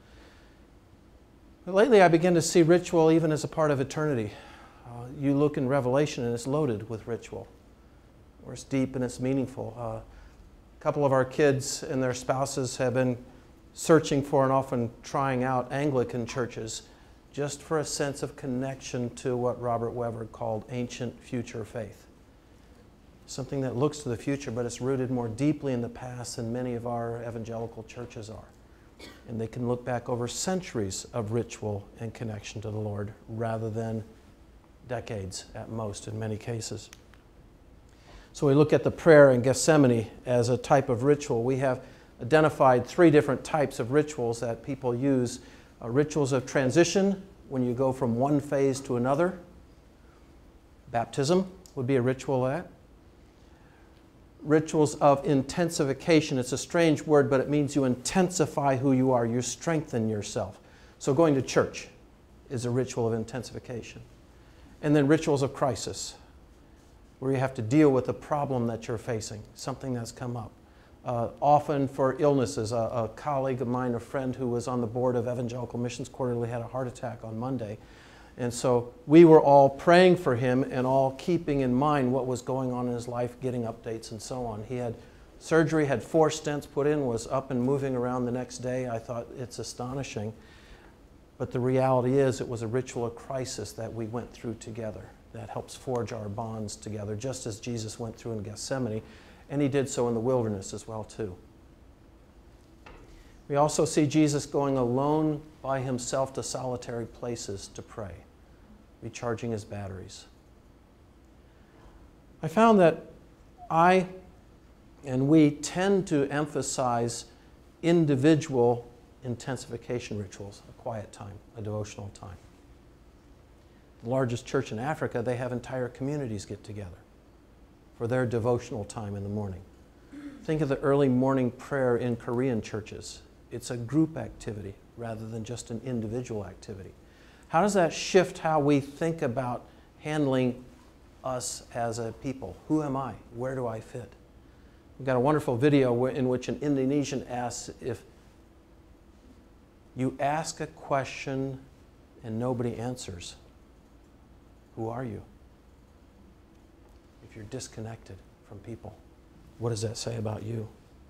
[SPEAKER 5] But lately I begin to see ritual even as a part of eternity. You look in Revelation and it's loaded with ritual, where it's deep and it's meaningful. A couple of our kids and their spouses have been searching for and often trying out Anglican churches just for a sense of connection to what Robert Weber called ancient future faith. Something that looks to the future, but it's rooted more deeply in the past than many of our evangelical churches are. And they can look back over centuries of ritual and connection to the Lord rather than decades at most in many cases. So we look at the prayer in Gethsemane as a type of ritual. We have identified 3 different types of rituals that people use. Rituals of transition, when you go from one phase to another. Baptism would be a ritual of that. Rituals of intensification. It's a strange word, but it means you intensify who you are. You strengthen yourself. So going to church is a ritual of intensification. And then rituals of crisis, where you have to deal with a problem that you're facing, something that's come up. Often for illnesses. A colleague of mine, a friend who was on the board of Evangelical Missions Quarterly, had a heart attack on Monday. And so we were all praying for him and all keeping in mind what was going on in his life, getting updates and so on. He had surgery, had 4 stents put in, was up and moving around the next day. I thought, it's astonishing. But the reality is it was a ritual of crisis that we went through together that helps forge our bonds together, just as Jesus went through in Gethsemane, and he did so in the wilderness as well too. We also see Jesus going alone by himself to solitary places to pray, recharging his batteries. I found that I and we tend to emphasize individual intensification rituals, a quiet time, a devotional time. The largest church in Africa, they have entire communities get together for their devotional time in the morning. Think of the early morning prayer in Korean churches. It's a group activity rather than just an individual activity. How does that shift how we think about handling us as a people. Who am I? Where do I fit? We've got a wonderful video in which an Indonesian asks, if you ask a question and nobody answers, who are you? If you're disconnected from people, what does that say about you?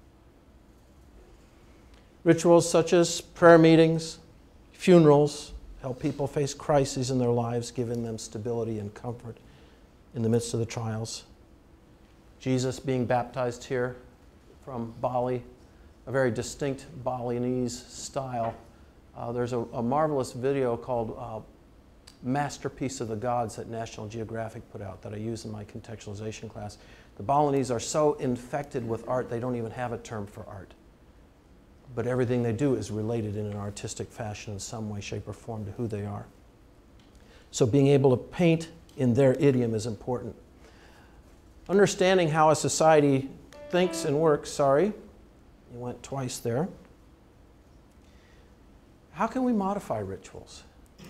[SPEAKER 5] Rituals such as prayer meetings, funerals, help people face crises in their lives, giving them stability and comfort in the midst of the trials. Jesus being baptized here from Bali, a very distinct Balinese style. There's a marvelous video called Masterpiece of the Gods that National Geographic put out that I use in my contextualization class. The Balinese are so infected with art, they don't even have a term for art. But everything they do is related in an artistic fashion in some way, shape, or form to who they are. So being able to paint in their idiom is important. Understanding how a society thinks and works, you went twice there. How can we modify rituals?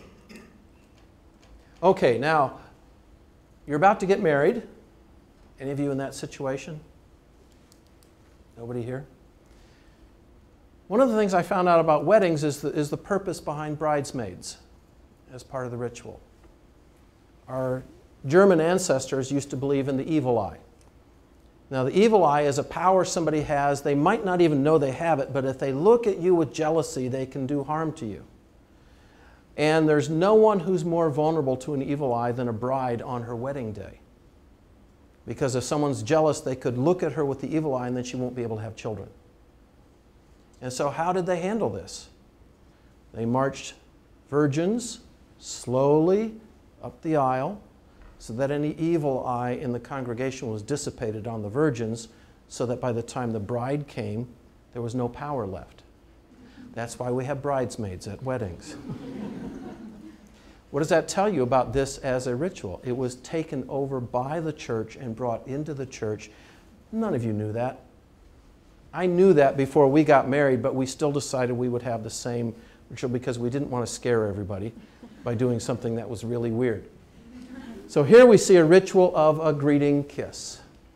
[SPEAKER 5] Okay, now, you're about to get married. Any of you in that situation? Nobody here? One of the things I found out about weddings is the purpose behind bridesmaids as part of the ritual. Our German ancestors used to believe in the evil eye. Now, the evil eye is a power somebody has. They might not even know they have it, but if they look at you with jealousy, they can do harm to you. And there's no one who's more vulnerable to an evil eye than a bride on her wedding day. Because if someone's jealous, they could look at her with the evil eye and then she won't be able to have children. And so how did they handle this? They marched virgins slowly up the aisle so that any evil eye in the congregation was dissipated on the virgins, so that by the time the bride came, there was no power left. That's why we have bridesmaids at weddings. What does that tell you about this as a ritual? It was taken over by the church and brought into the church. None of you knew that. I knew that before we got married, but we still decided we would have the same ritual because we didn't want to scare everybody by doing something that was really weird. So here we see a ritual of a greeting kiss,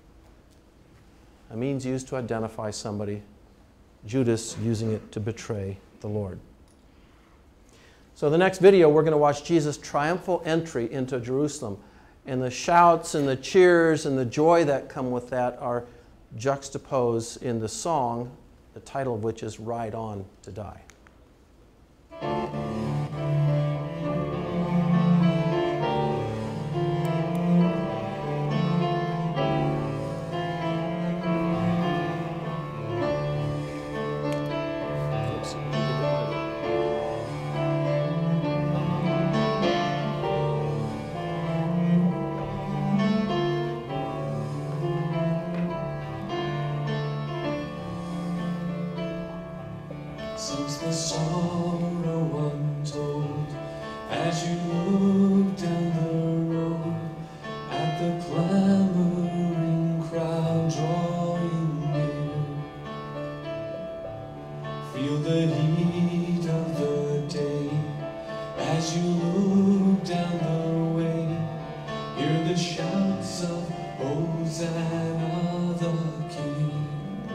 [SPEAKER 5] a means used to identify somebody, Judas using it to betray the Lord. So the next video, we're going to watch Jesus' triumphal entry into Jerusalem. And the shouts and the cheers and the joy that come with that are juxtaposed in the song, the title of which is Ride On to Die.
[SPEAKER 3] Since the sorrow untold, as you look down the road at the clamoring crowd drawing near, feel the heat of the day as you look down the way, hear the shouts of Hosanna the King.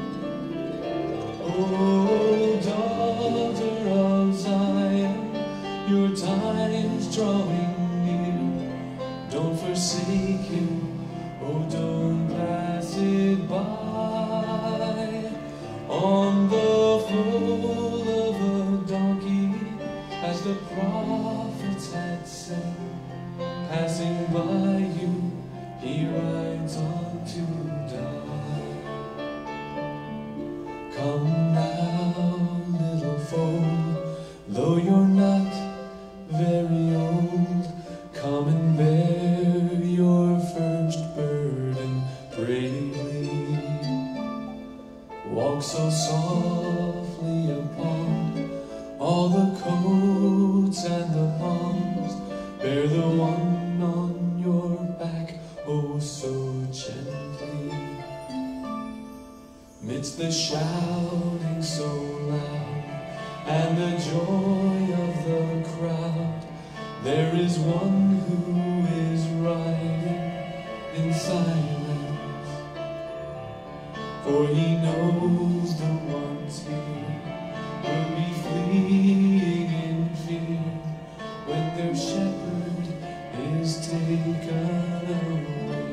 [SPEAKER 3] Oh, daughter of Zion, your time's drawing near. Don't forsake him, oh, don't pass it by. On the foal of a donkey, as the prophets had said, passing by you, he rides on to die. Come now, little foal, though you're not very old, come and bear your first burden bravely. Walk so softly upon all the coats and the palms, bear the one on your back, oh so gently. Midst the shouting so loud and the joy of the crowd, there is one who is riding
[SPEAKER 4] in silence, for he knows the ones here will be fleeing in fear when their shepherd is taken away.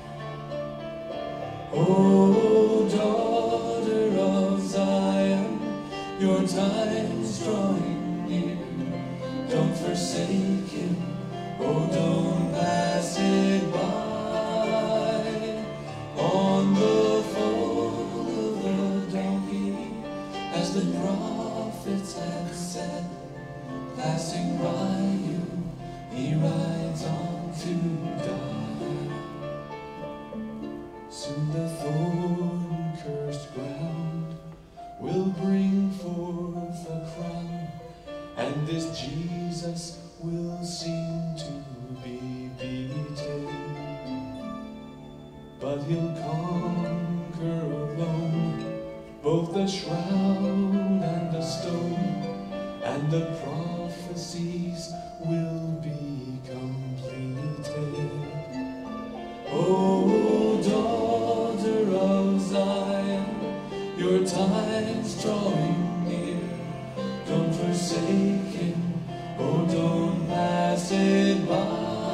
[SPEAKER 4] Oh, daughter of Zion, your time's drawing near. Don't forsake him, oh, don't pass it by. On the foal of the donkey, as the prophets had said, passing by you, he rides on to die. Soon the thorn-cursed ground will bring forth a crown, and this Jesus will seem to be beaten. But he'll conquer alone both the shroud and the stone, and the prophecies will be completed. Oh, daughter of Zion, your time's drawing near. Don't forsake him, oh, don't pass it by.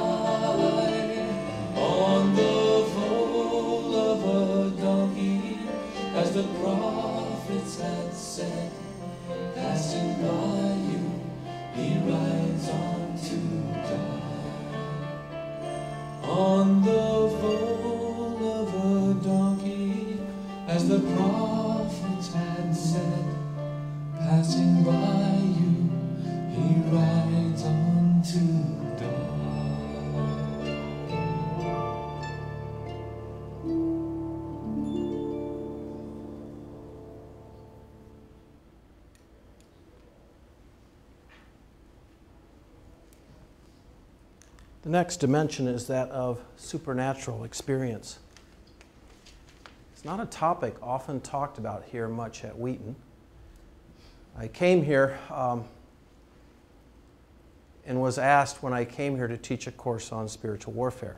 [SPEAKER 4] On the foal of a donkey, as the prophets had said, passing by you, he rides on to die. On the foal of a donkey, as the prophets had said, passing by you, he rides on to die.
[SPEAKER 5] The next dimension is that of supernatural experience. It's not a topic often talked about here much at Wheaton. I came here and was asked when I came here to teach a course on spiritual warfare.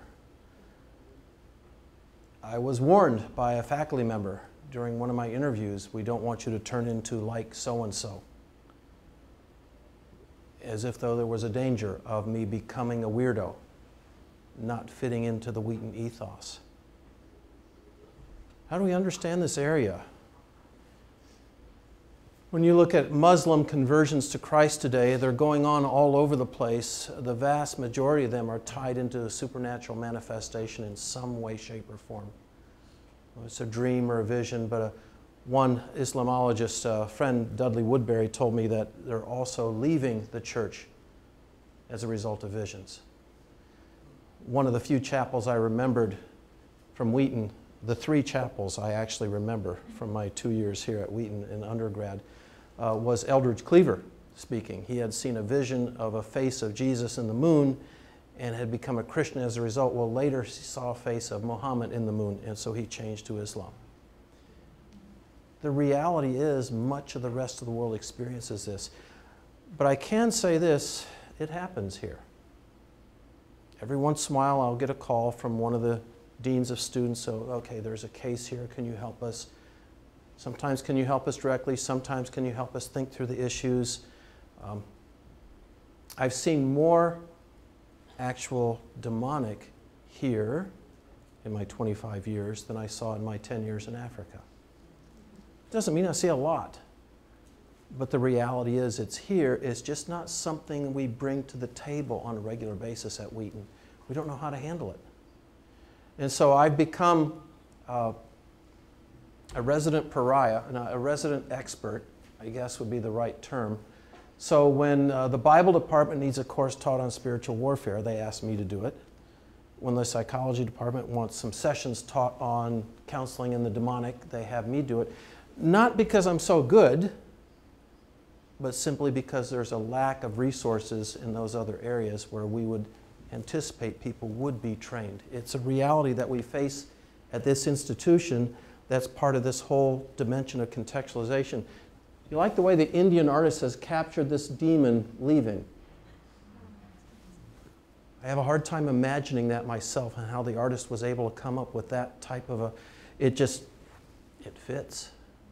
[SPEAKER 5] I was warned by a faculty member during one of my interviews, we don't want you to turn into like so-and-so, as if though there was a danger of me becoming a weirdo, not fitting into the Wheaton ethos. How do we understand this area? When you look at Muslim conversions to Christ today, they're going on all over the place. The vast majority of them are tied into a supernatural manifestation in some way, shape, or form. It's a dream or a vision, but one Islamologist, friend Dudley Woodbury, told me that they're also leaving the church as a result of visions. One of the few chapels I remembered from Wheaton, the 3 chapels I actually remember from my 2 years here at Wheaton in undergrad, was Eldridge Cleaver speaking. He had seen a vision of a face of Jesus in the moon and had become a Christian as a result. Well, later he saw a face of Muhammad in the moon, and so he changed to Islam. The reality is much of the rest of the world experiences this. But I can say this, it happens here. Every once in a while I'll get a call from one of the deans of students, so, okay, there's a case here, can you help us? Sometimes can you help us directly, sometimes can you help us think through the issues? I've seen more actual demonic here in my 25 years than I saw in my 10 years in Africa. Doesn't mean I see a lot, but the reality is it's here. It's just not something we bring to the table on a regular basis at Wheaton. We don't know how to handle it. And so I've become a resident pariah, a resident expert, I guess would be the right term. So when the Bible department needs a course taught on spiritual warfare, they ask me to do it. When the psychology department wants some sessions taught on counseling in the demonic, they have me do it. Not because I'm so good, but simply because there's a lack of resources in those other areas where we would anticipate people would be trained. It's a reality that we face at this institution that's part of this whole dimension of contextualization. You like the way the Indian artist has captured this demon leaving? I have a hard time imagining that myself and how the artist was able to come up with that type of it fits.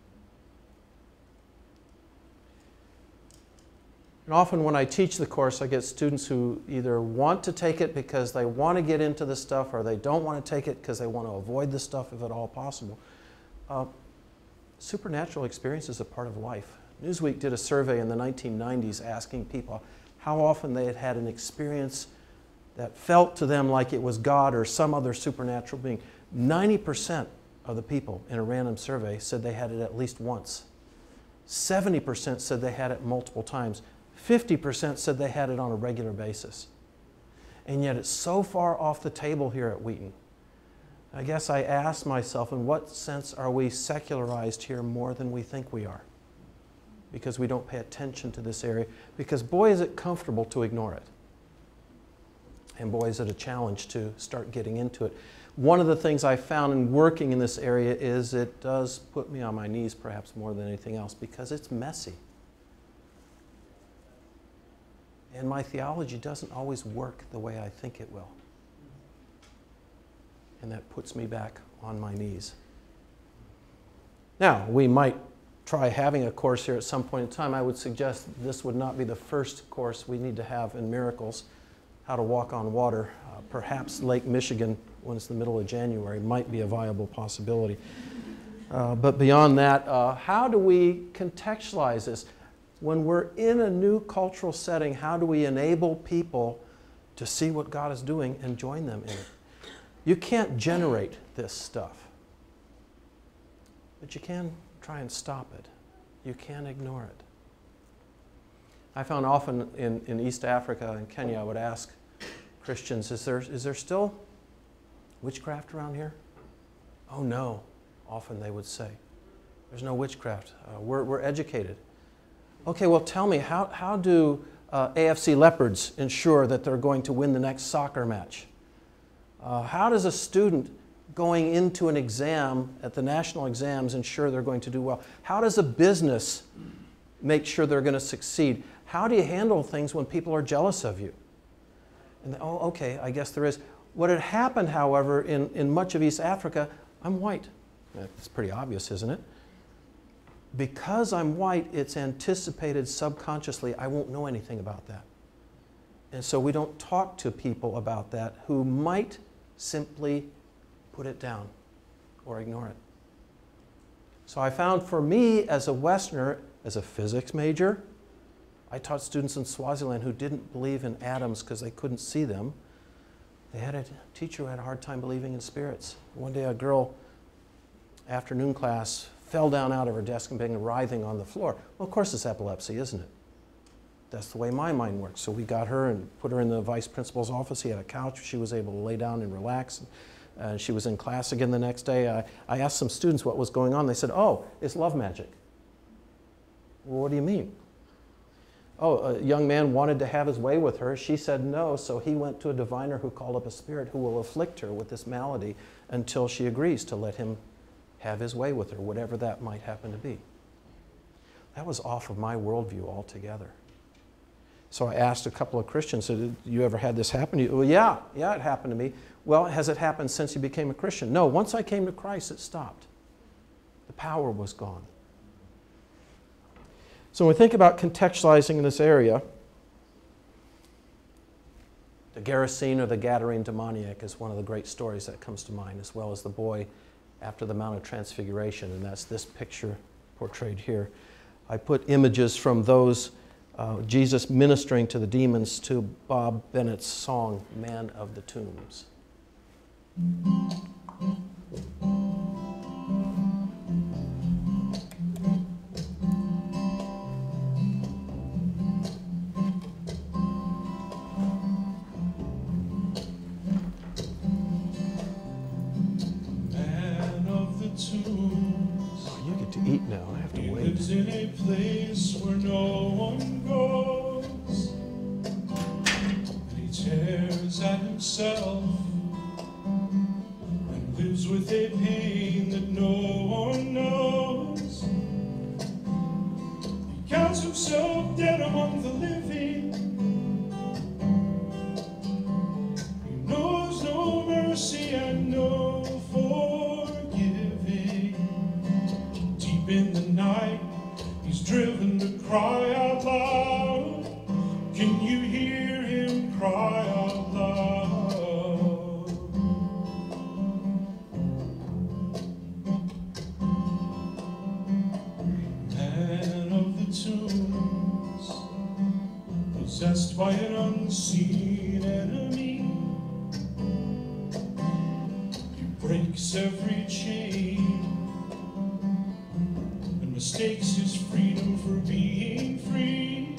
[SPEAKER 5] And often when I teach the course, I get students who either want to take it because they want to get into the stuff, or they don't want to take it because they want to avoid the stuff if at all possible. Supernatural experience is a part of life. Newsweek did a survey in the 1990s asking people how often they had had an experience that felt to them like it was God or some other supernatural being. 90% of the people in a random survey said they had it at least once. 70% said they had it multiple times. 50% said they had it on a regular basis. And yet it's so far off the table here at Wheaton. I guess I asked myself, in what sense are we secularized here more than we think we are? Because we don't pay attention to this area. Because boy, is it comfortable to ignore it. And boy, is it a challenge to start getting into it. One of the things I found in working in this area is it does put me on my knees perhaps more than anything else, because it's messy. And my theology doesn't always work the way I think it will. And that puts me back on my knees. Now, we might try having a course here at some point in time. I would suggest this would not be the first course we need to have in miracles, how to walk on water. Perhaps Lake Michigan, when it's the middle of January, might be a viable possibility. But beyond that, how do we contextualize this? When we're in a new cultural setting, how do we enable people to see what God is doing and join them in it? You can't generate this stuff, but you can try and stop it. You can't ignore it. I found often in East Africa and Kenya, I would ask Christians, is there still witchcraft around here? Oh no, often they would say. There's no witchcraft. We're educated. Okay, well tell me, how do AFC Leopards ensure that they're going to win the next soccer match? How does a student going into an exam at the national exams ensure they're going to do well? How does a business make sure they're going to succeed? How do you handle things when people are jealous of you? And oh, okay, I guess there is. What had happened, however, in much of East Africa, I'm white. It's pretty obvious, isn't it? Because I'm white, it's anticipated subconsciously I won't know anything about that. And so we don't talk to people about that who might simply put it down or ignore it. So I found for me as a Westerner, as a physics major, I taught students in Swaziland who didn't believe in atoms because they couldn't see them. They had a teacher who had a hard time believing in spirits. One day a girl, afternoon class, fell down out of her desk and began writhing on the floor. Well, of course it's epilepsy, isn't it? That's the way my mind works. So we got her and put her in the vice principal's office. He had a couch. She was able to lay down and relax. She was in class again the next day. I asked some students what was going on. They said, oh, it's love magic. Well, what do you mean? Oh, a young man wanted to have his way with her. She said no, so he went to a diviner who called up a spirit who will afflict her with this malady until she agrees to let him have his way with her, whatever that might happen to be. That was off of my worldview altogether. So I asked a couple of Christians, did you ever had this happen to you? Well, yeah, it happened to me. Well, has it happened since you became a Christian? No, once I came to Christ, it stopped. The power was gone. So when we think about contextualizing in this area, the Gerasene or the Gadarene demoniac is one of the great stories that comes to mind, as well as the boy after the Mount of Transfiguration, and that's this picture portrayed here. I put images from those Jesus ministering to the demons to Bob Bennett's song, Man of the Tombs.
[SPEAKER 4] Man of the tombs.
[SPEAKER 5] Oh, you get to eat now. I have to
[SPEAKER 4] He
[SPEAKER 5] wait.
[SPEAKER 4] lives in a place where no one goes, and he tears at himself and lives with a pain that no one knows. He counts himself dead among the living,
[SPEAKER 6] by an unseen enemy. He breaks every chain and mistakes his freedom for being free.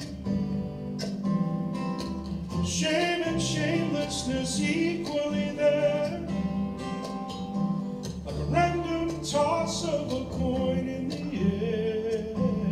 [SPEAKER 6] Shame and shamelessness equally there, like a random toss of a coin in the air.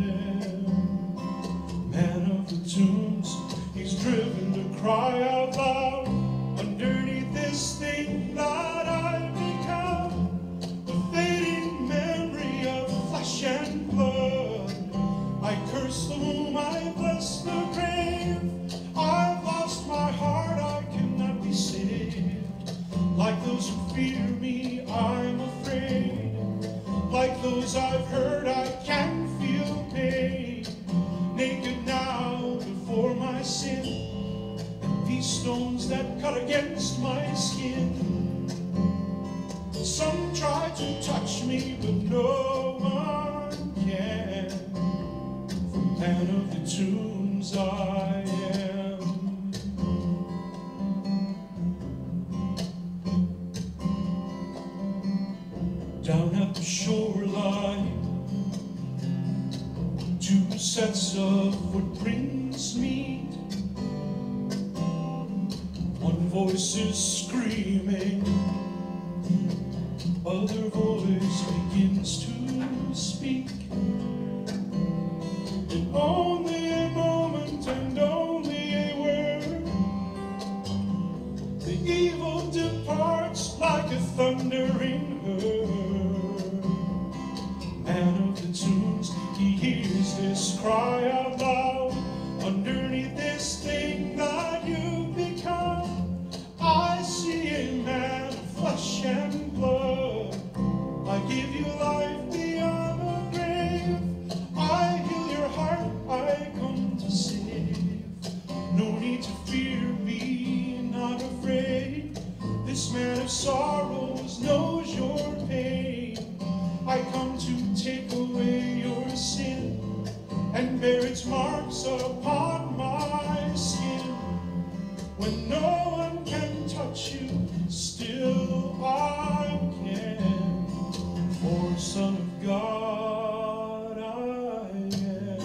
[SPEAKER 6] Man of the tombs, he's driven to cry out loud underneath this thing that I've become, a fading memory of flesh and blood. I curse the womb, I bless the grave. I've lost my heart, I cannot be saved. Like those who fear me, I'm afraid. Like those I've heard, I can feel pain. Naked now before my sin, and these stones that cut against my skin. Some try to touch me, but no one can. For man of the tombs I am. Down at the shoreline, two sets of footprints meet. One voice is screaming, other voice begins to speak. In only a moment and only a word, the evil departs like a thundering herd. Man of the tombs, he hears this cry out loud underneath this thing that you've become. I see a man of flesh and blood. I give you life beyond the grave. I heal your heart, I come to save. No need to fear, be not afraid. This man of sorrows knows your pain. I come to take away your sin and bear its marks upon my skin. When no one can touch you, still I can. For Son of God I am.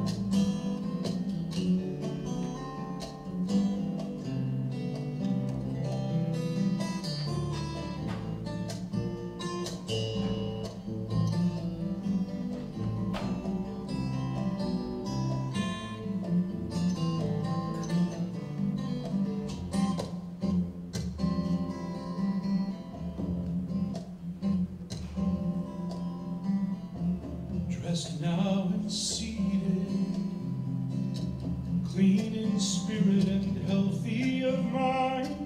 [SPEAKER 6] Dressed now and seated, clean in spirit and healthy of mind,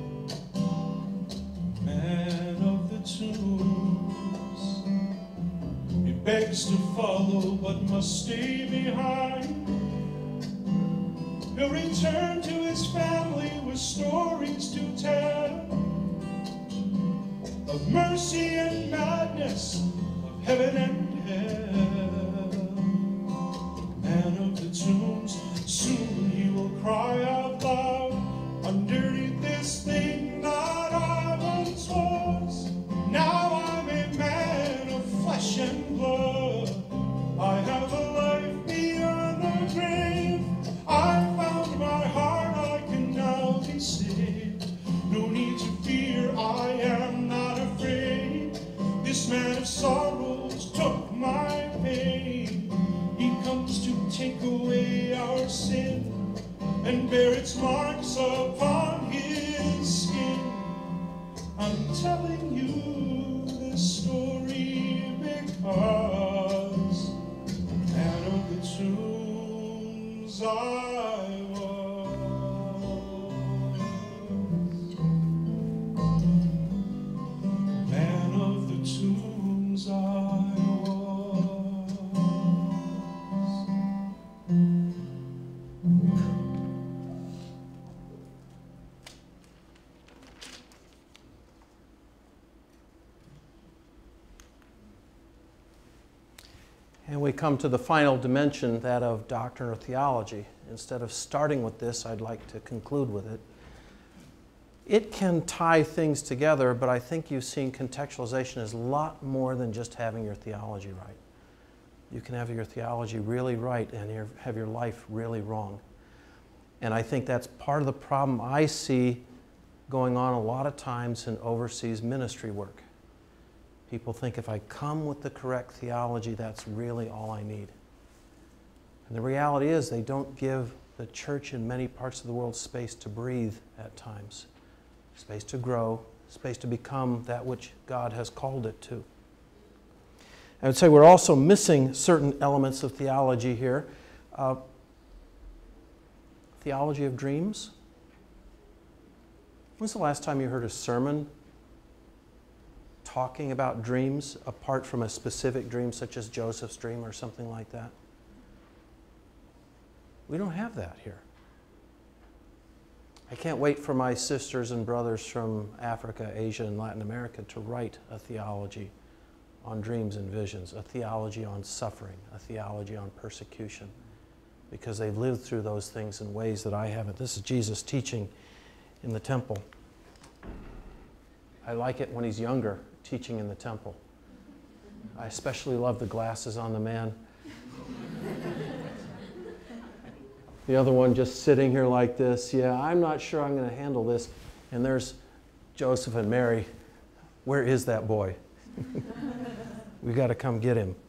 [SPEAKER 6] man of the tombs, he begs to follow but must stay behind. He'll return to his family with stories to tell of mercy and madness, of heaven and man of the tombs, soon he will cry out loud underneath this thing that I once was. Now I'm a man of flesh and blood. I have a life beyond the grave. I found my heart, I can now be saved. No need to fear, I am not afraid. This man of sorrows took my pain. He comes to take away our sin and bear its marks upon his skin. I'm telling you this story because man of the tombs I was. Man of the tombs I was.
[SPEAKER 5] And we come to the final dimension, that of doctrine or theology. Instead of starting with this, I'd like to conclude with it. It can tie things together, but I think you've seen contextualization as a lot more than just having your theology right. You can have your theology really right and have your life really wrong. And I think that's part of the problem I see going on a lot of times in overseas ministry work. People think if I come with the correct theology, that's really all I need. And the reality is they don't give the church in many parts of the world space to breathe at times, space to grow, space to become that which God has called it to. I would say we're also missing certain elements of theology here. Theology of dreams. When's the last time you heard a sermon talking about dreams apart from a specific dream such as Joseph's dream or something like that? We don't have that here. I can't wait for my sisters and brothers from Africa, Asia, and Latin America to write a theology on dreams and visions, a theology on suffering, a theology on persecution, because they've lived through those things in ways that I haven't. This is Jesus teaching in the temple. I like it when he's younger, teaching in the temple. I especially love the glasses on the man. The other one just sitting here like this. Yeah, I'm not sure I'm going to handle this. And there's Joseph and Mary. Where is that boy? We've got to come get him.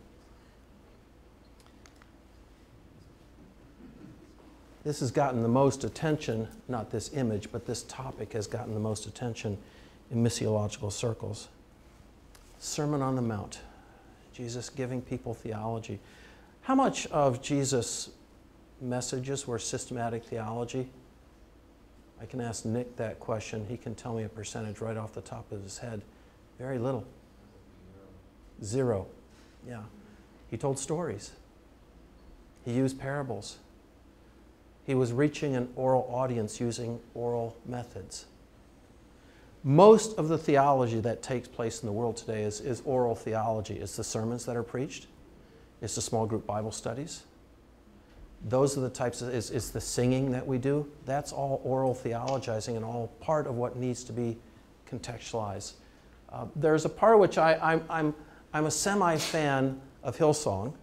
[SPEAKER 5] This has gotten the most attention, not this image, but this topic has gotten the most attention in missiological circles. Sermon on the Mount. Jesus giving people theology. How much of Jesus' messages were systematic theology? I can ask Nick that question. He can tell me a percentage right off the top of his head. Very little. Zero. Yeah. He told stories. He used parables. He was reaching an oral audience using oral methods. Most of the theology that takes place in the world today is oral theology. It's the sermons that are preached. It's the small group Bible studies. Those are the types of, it's the singing that we do. That's all oral theologizing and all part of what needs to be contextualized. There's a part of which I'm a semi-fan of Hillsong.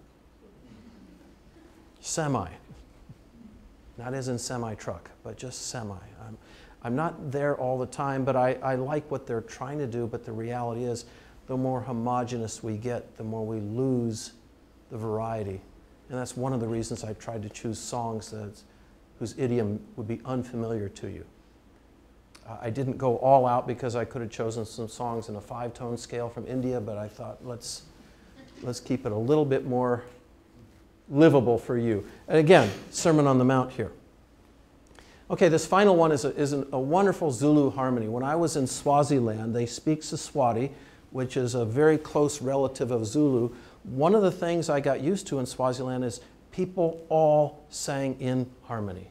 [SPEAKER 5] Semi. Not as in semi-truck, but just semi. I'm not there all the time, but I like what they're trying to do, but the reality is the more homogenous we get, the more we lose the variety. And that's one of the reasons I've tried to choose songs whose idiom would be unfamiliar to you. I didn't go all out because I could have chosen some songs in a 5-tone scale from India, but I thought let's keep it a little bit more livable for you. And again, Sermon on the Mount here. Okay, this final one is a wonderful Zulu harmony. When I was in Swaziland, they speak Siswati, which is a very close relative of Zulu. One of the things I got used to in Swaziland is people all sang in harmony.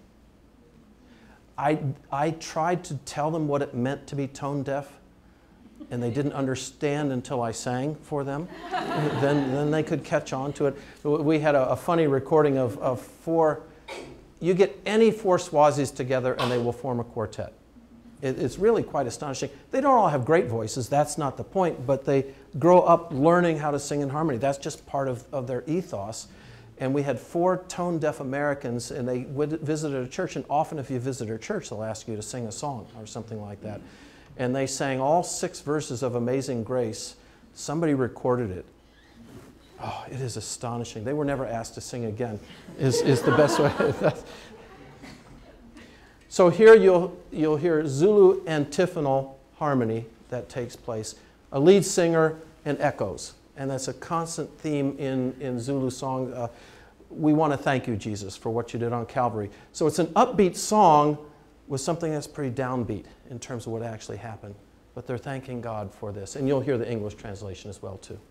[SPEAKER 5] I tried to tell them what it meant to be tone deaf, and they didn't understand until I sang for them. then they could catch on to it. We had a funny recording of 4, you get any 4 Swazis together and they will form a quartet. It's really quite astonishing. They don't all have great voices, that's not the point, but they grow up learning how to sing in harmony. That's just part of their ethos. And we had 4 tone-deaf Americans, and they visited a church, and often if you visit a church, they'll ask you to sing a song or something like that. And they sang all 6 verses of Amazing Grace. Somebody recorded it. Oh, it is astonishing. They were never asked to sing again, is the best way. So here you'll hear Zulu antiphonal harmony that takes place. A lead singer and echoes. And that's a constant theme in Zulu song. We want to thank you, Jesus, for what you did on Calvary. So it's an upbeat song with something that's pretty downbeat in terms of what actually happened. But they're thanking God for this. And you'll hear the English translation as well, too.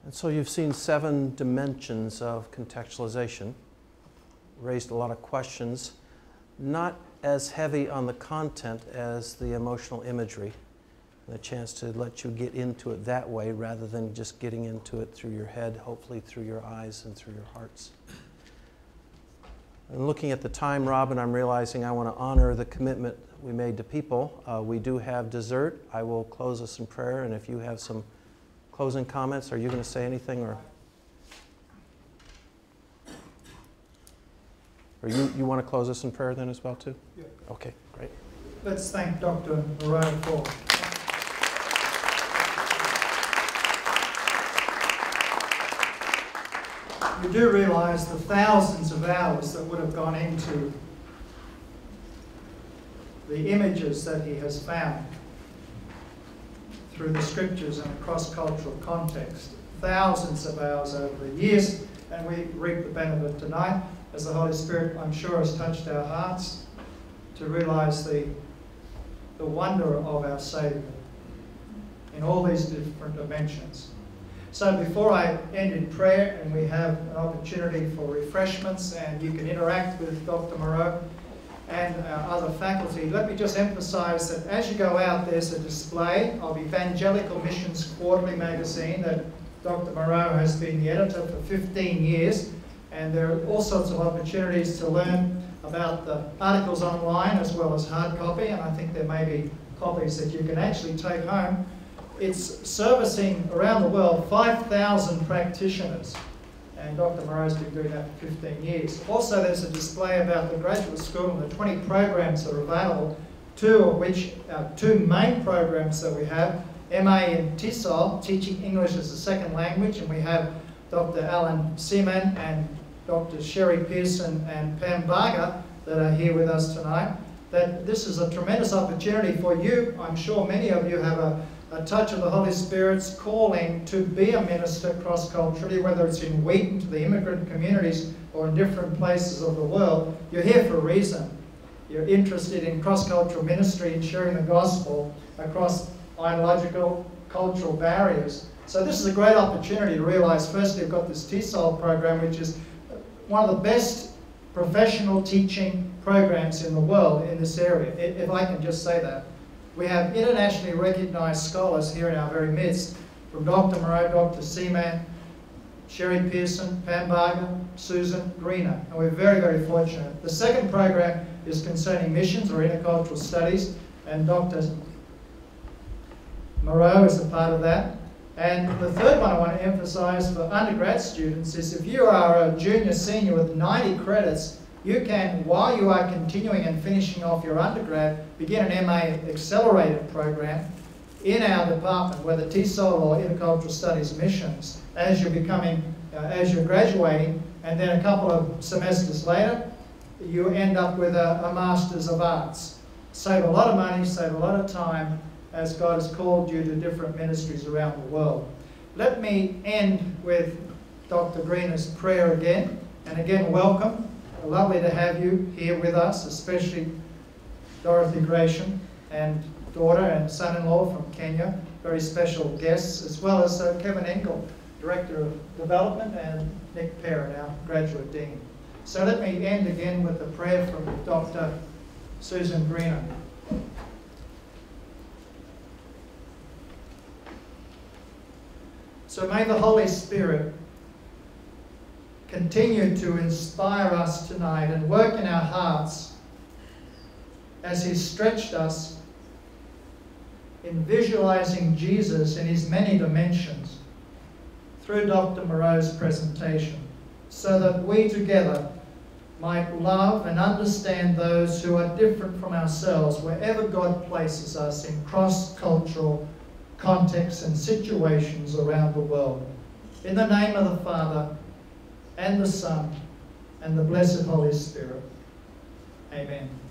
[SPEAKER 5] And so you've seen 7 dimensions of contextualization, raised a lot of questions, not as heavy on the content as the emotional imagery, and a chance to let you get into it that way rather than just getting into it through your head, hopefully through your eyes and through your hearts. And looking at the time, Robin, I'm realizing I want to honor the commitment we made to people. We do have dessert. I will close us in prayer, and if you have some closing comments, are you going to say anything, or you want to close us in prayer then as well too?
[SPEAKER 1] Yeah.
[SPEAKER 5] Okay, great.
[SPEAKER 1] Let's thank Dr. Moreau for you do realize the thousands of hours that would have gone into the images that he has found through the scriptures in a cross-cultural context. Thousands of hours over the years, and we reap the benefit tonight as the Holy Spirit, I'm sure, has touched our hearts to realize the wonder of our Saviour in all these different dimensions. So before I end in prayer, and we have an opportunity for refreshments, and you can interact with Dr. Moreau and our other faculty, let me just emphasize that as you go out, there's a display of Evangelical Missions Quarterly magazine that Dr. Moreau has been the editor for 15 years, and there are all sorts of opportunities to learn about the articles online as well as hard copy, and I think there may be copies that you can actually take home. It's servicing around the world 5,000 practitioners, and Dr. Moreau's been doing that for 15 years. Also, there's a display about the graduate school and the 20 programs that are available, 2 of which are 2 main programs that we have. MA in TESOL, Teaching English as a Second Language, and we have Dr. Alan Seaman and Dr. Sherry Pearson and Pam Barger that are here with us tonight. That this is a tremendous opportunity for you. I'm sure many of you have a touch of the Holy Spirit's calling to be a minister cross-culturally, whether it's in Wheaton to the immigrant communities or in different places of the world. You're here for a reason. You're interested in cross-cultural ministry and sharing the gospel across ideological, cultural barriers. So this is a great opportunity to realize, firstly, we've got this TESOL program, which is one of the best professional teaching programs in the world in this area, if I can just say that. We have internationally recognized scholars here in our very midst, from Dr. Moreau, Dr. Seaman, Sherry Pearson, Pam Barger, Susan Greener, and we're very, very fortunate. The second program is concerning missions or intercultural studies, and Dr. Moreau is a part of that. And the third one I want to emphasize for undergrad students is if you are a junior senior with 90 credits, you can, while you are continuing and finishing off your undergrad, begin an MA accelerated program in our department, whether TESOL or Intercultural Studies Missions, as you're becoming, as you're graduating, and then a couple of semesters later, you end up with a Master's of Arts. Save a lot of money, save a lot of time, as God has called you to different ministries around the world. Let me end with Dr. Greener's prayer again, and again, welcome. Lovely to have you here with us, especially Dorothy Gratian and daughter and son-in-law from Kenya, very special guests, as well as Kevin Engel, Director of Development, and Nick Perrin, our Graduate Dean. So let me end again with a prayer from Dr. Susan Greener. So may the Holy Spirit continue to inspire us tonight and work in our hearts as He's stretched us in visualizing Jesus in His many dimensions through Dr. Moreau's presentation, so that we together might love and understand those who are different from ourselves wherever God places us in cross-cultural contexts and situations around the world. In the name of the Father, and the Son, and the blessed Holy Spirit. Amen.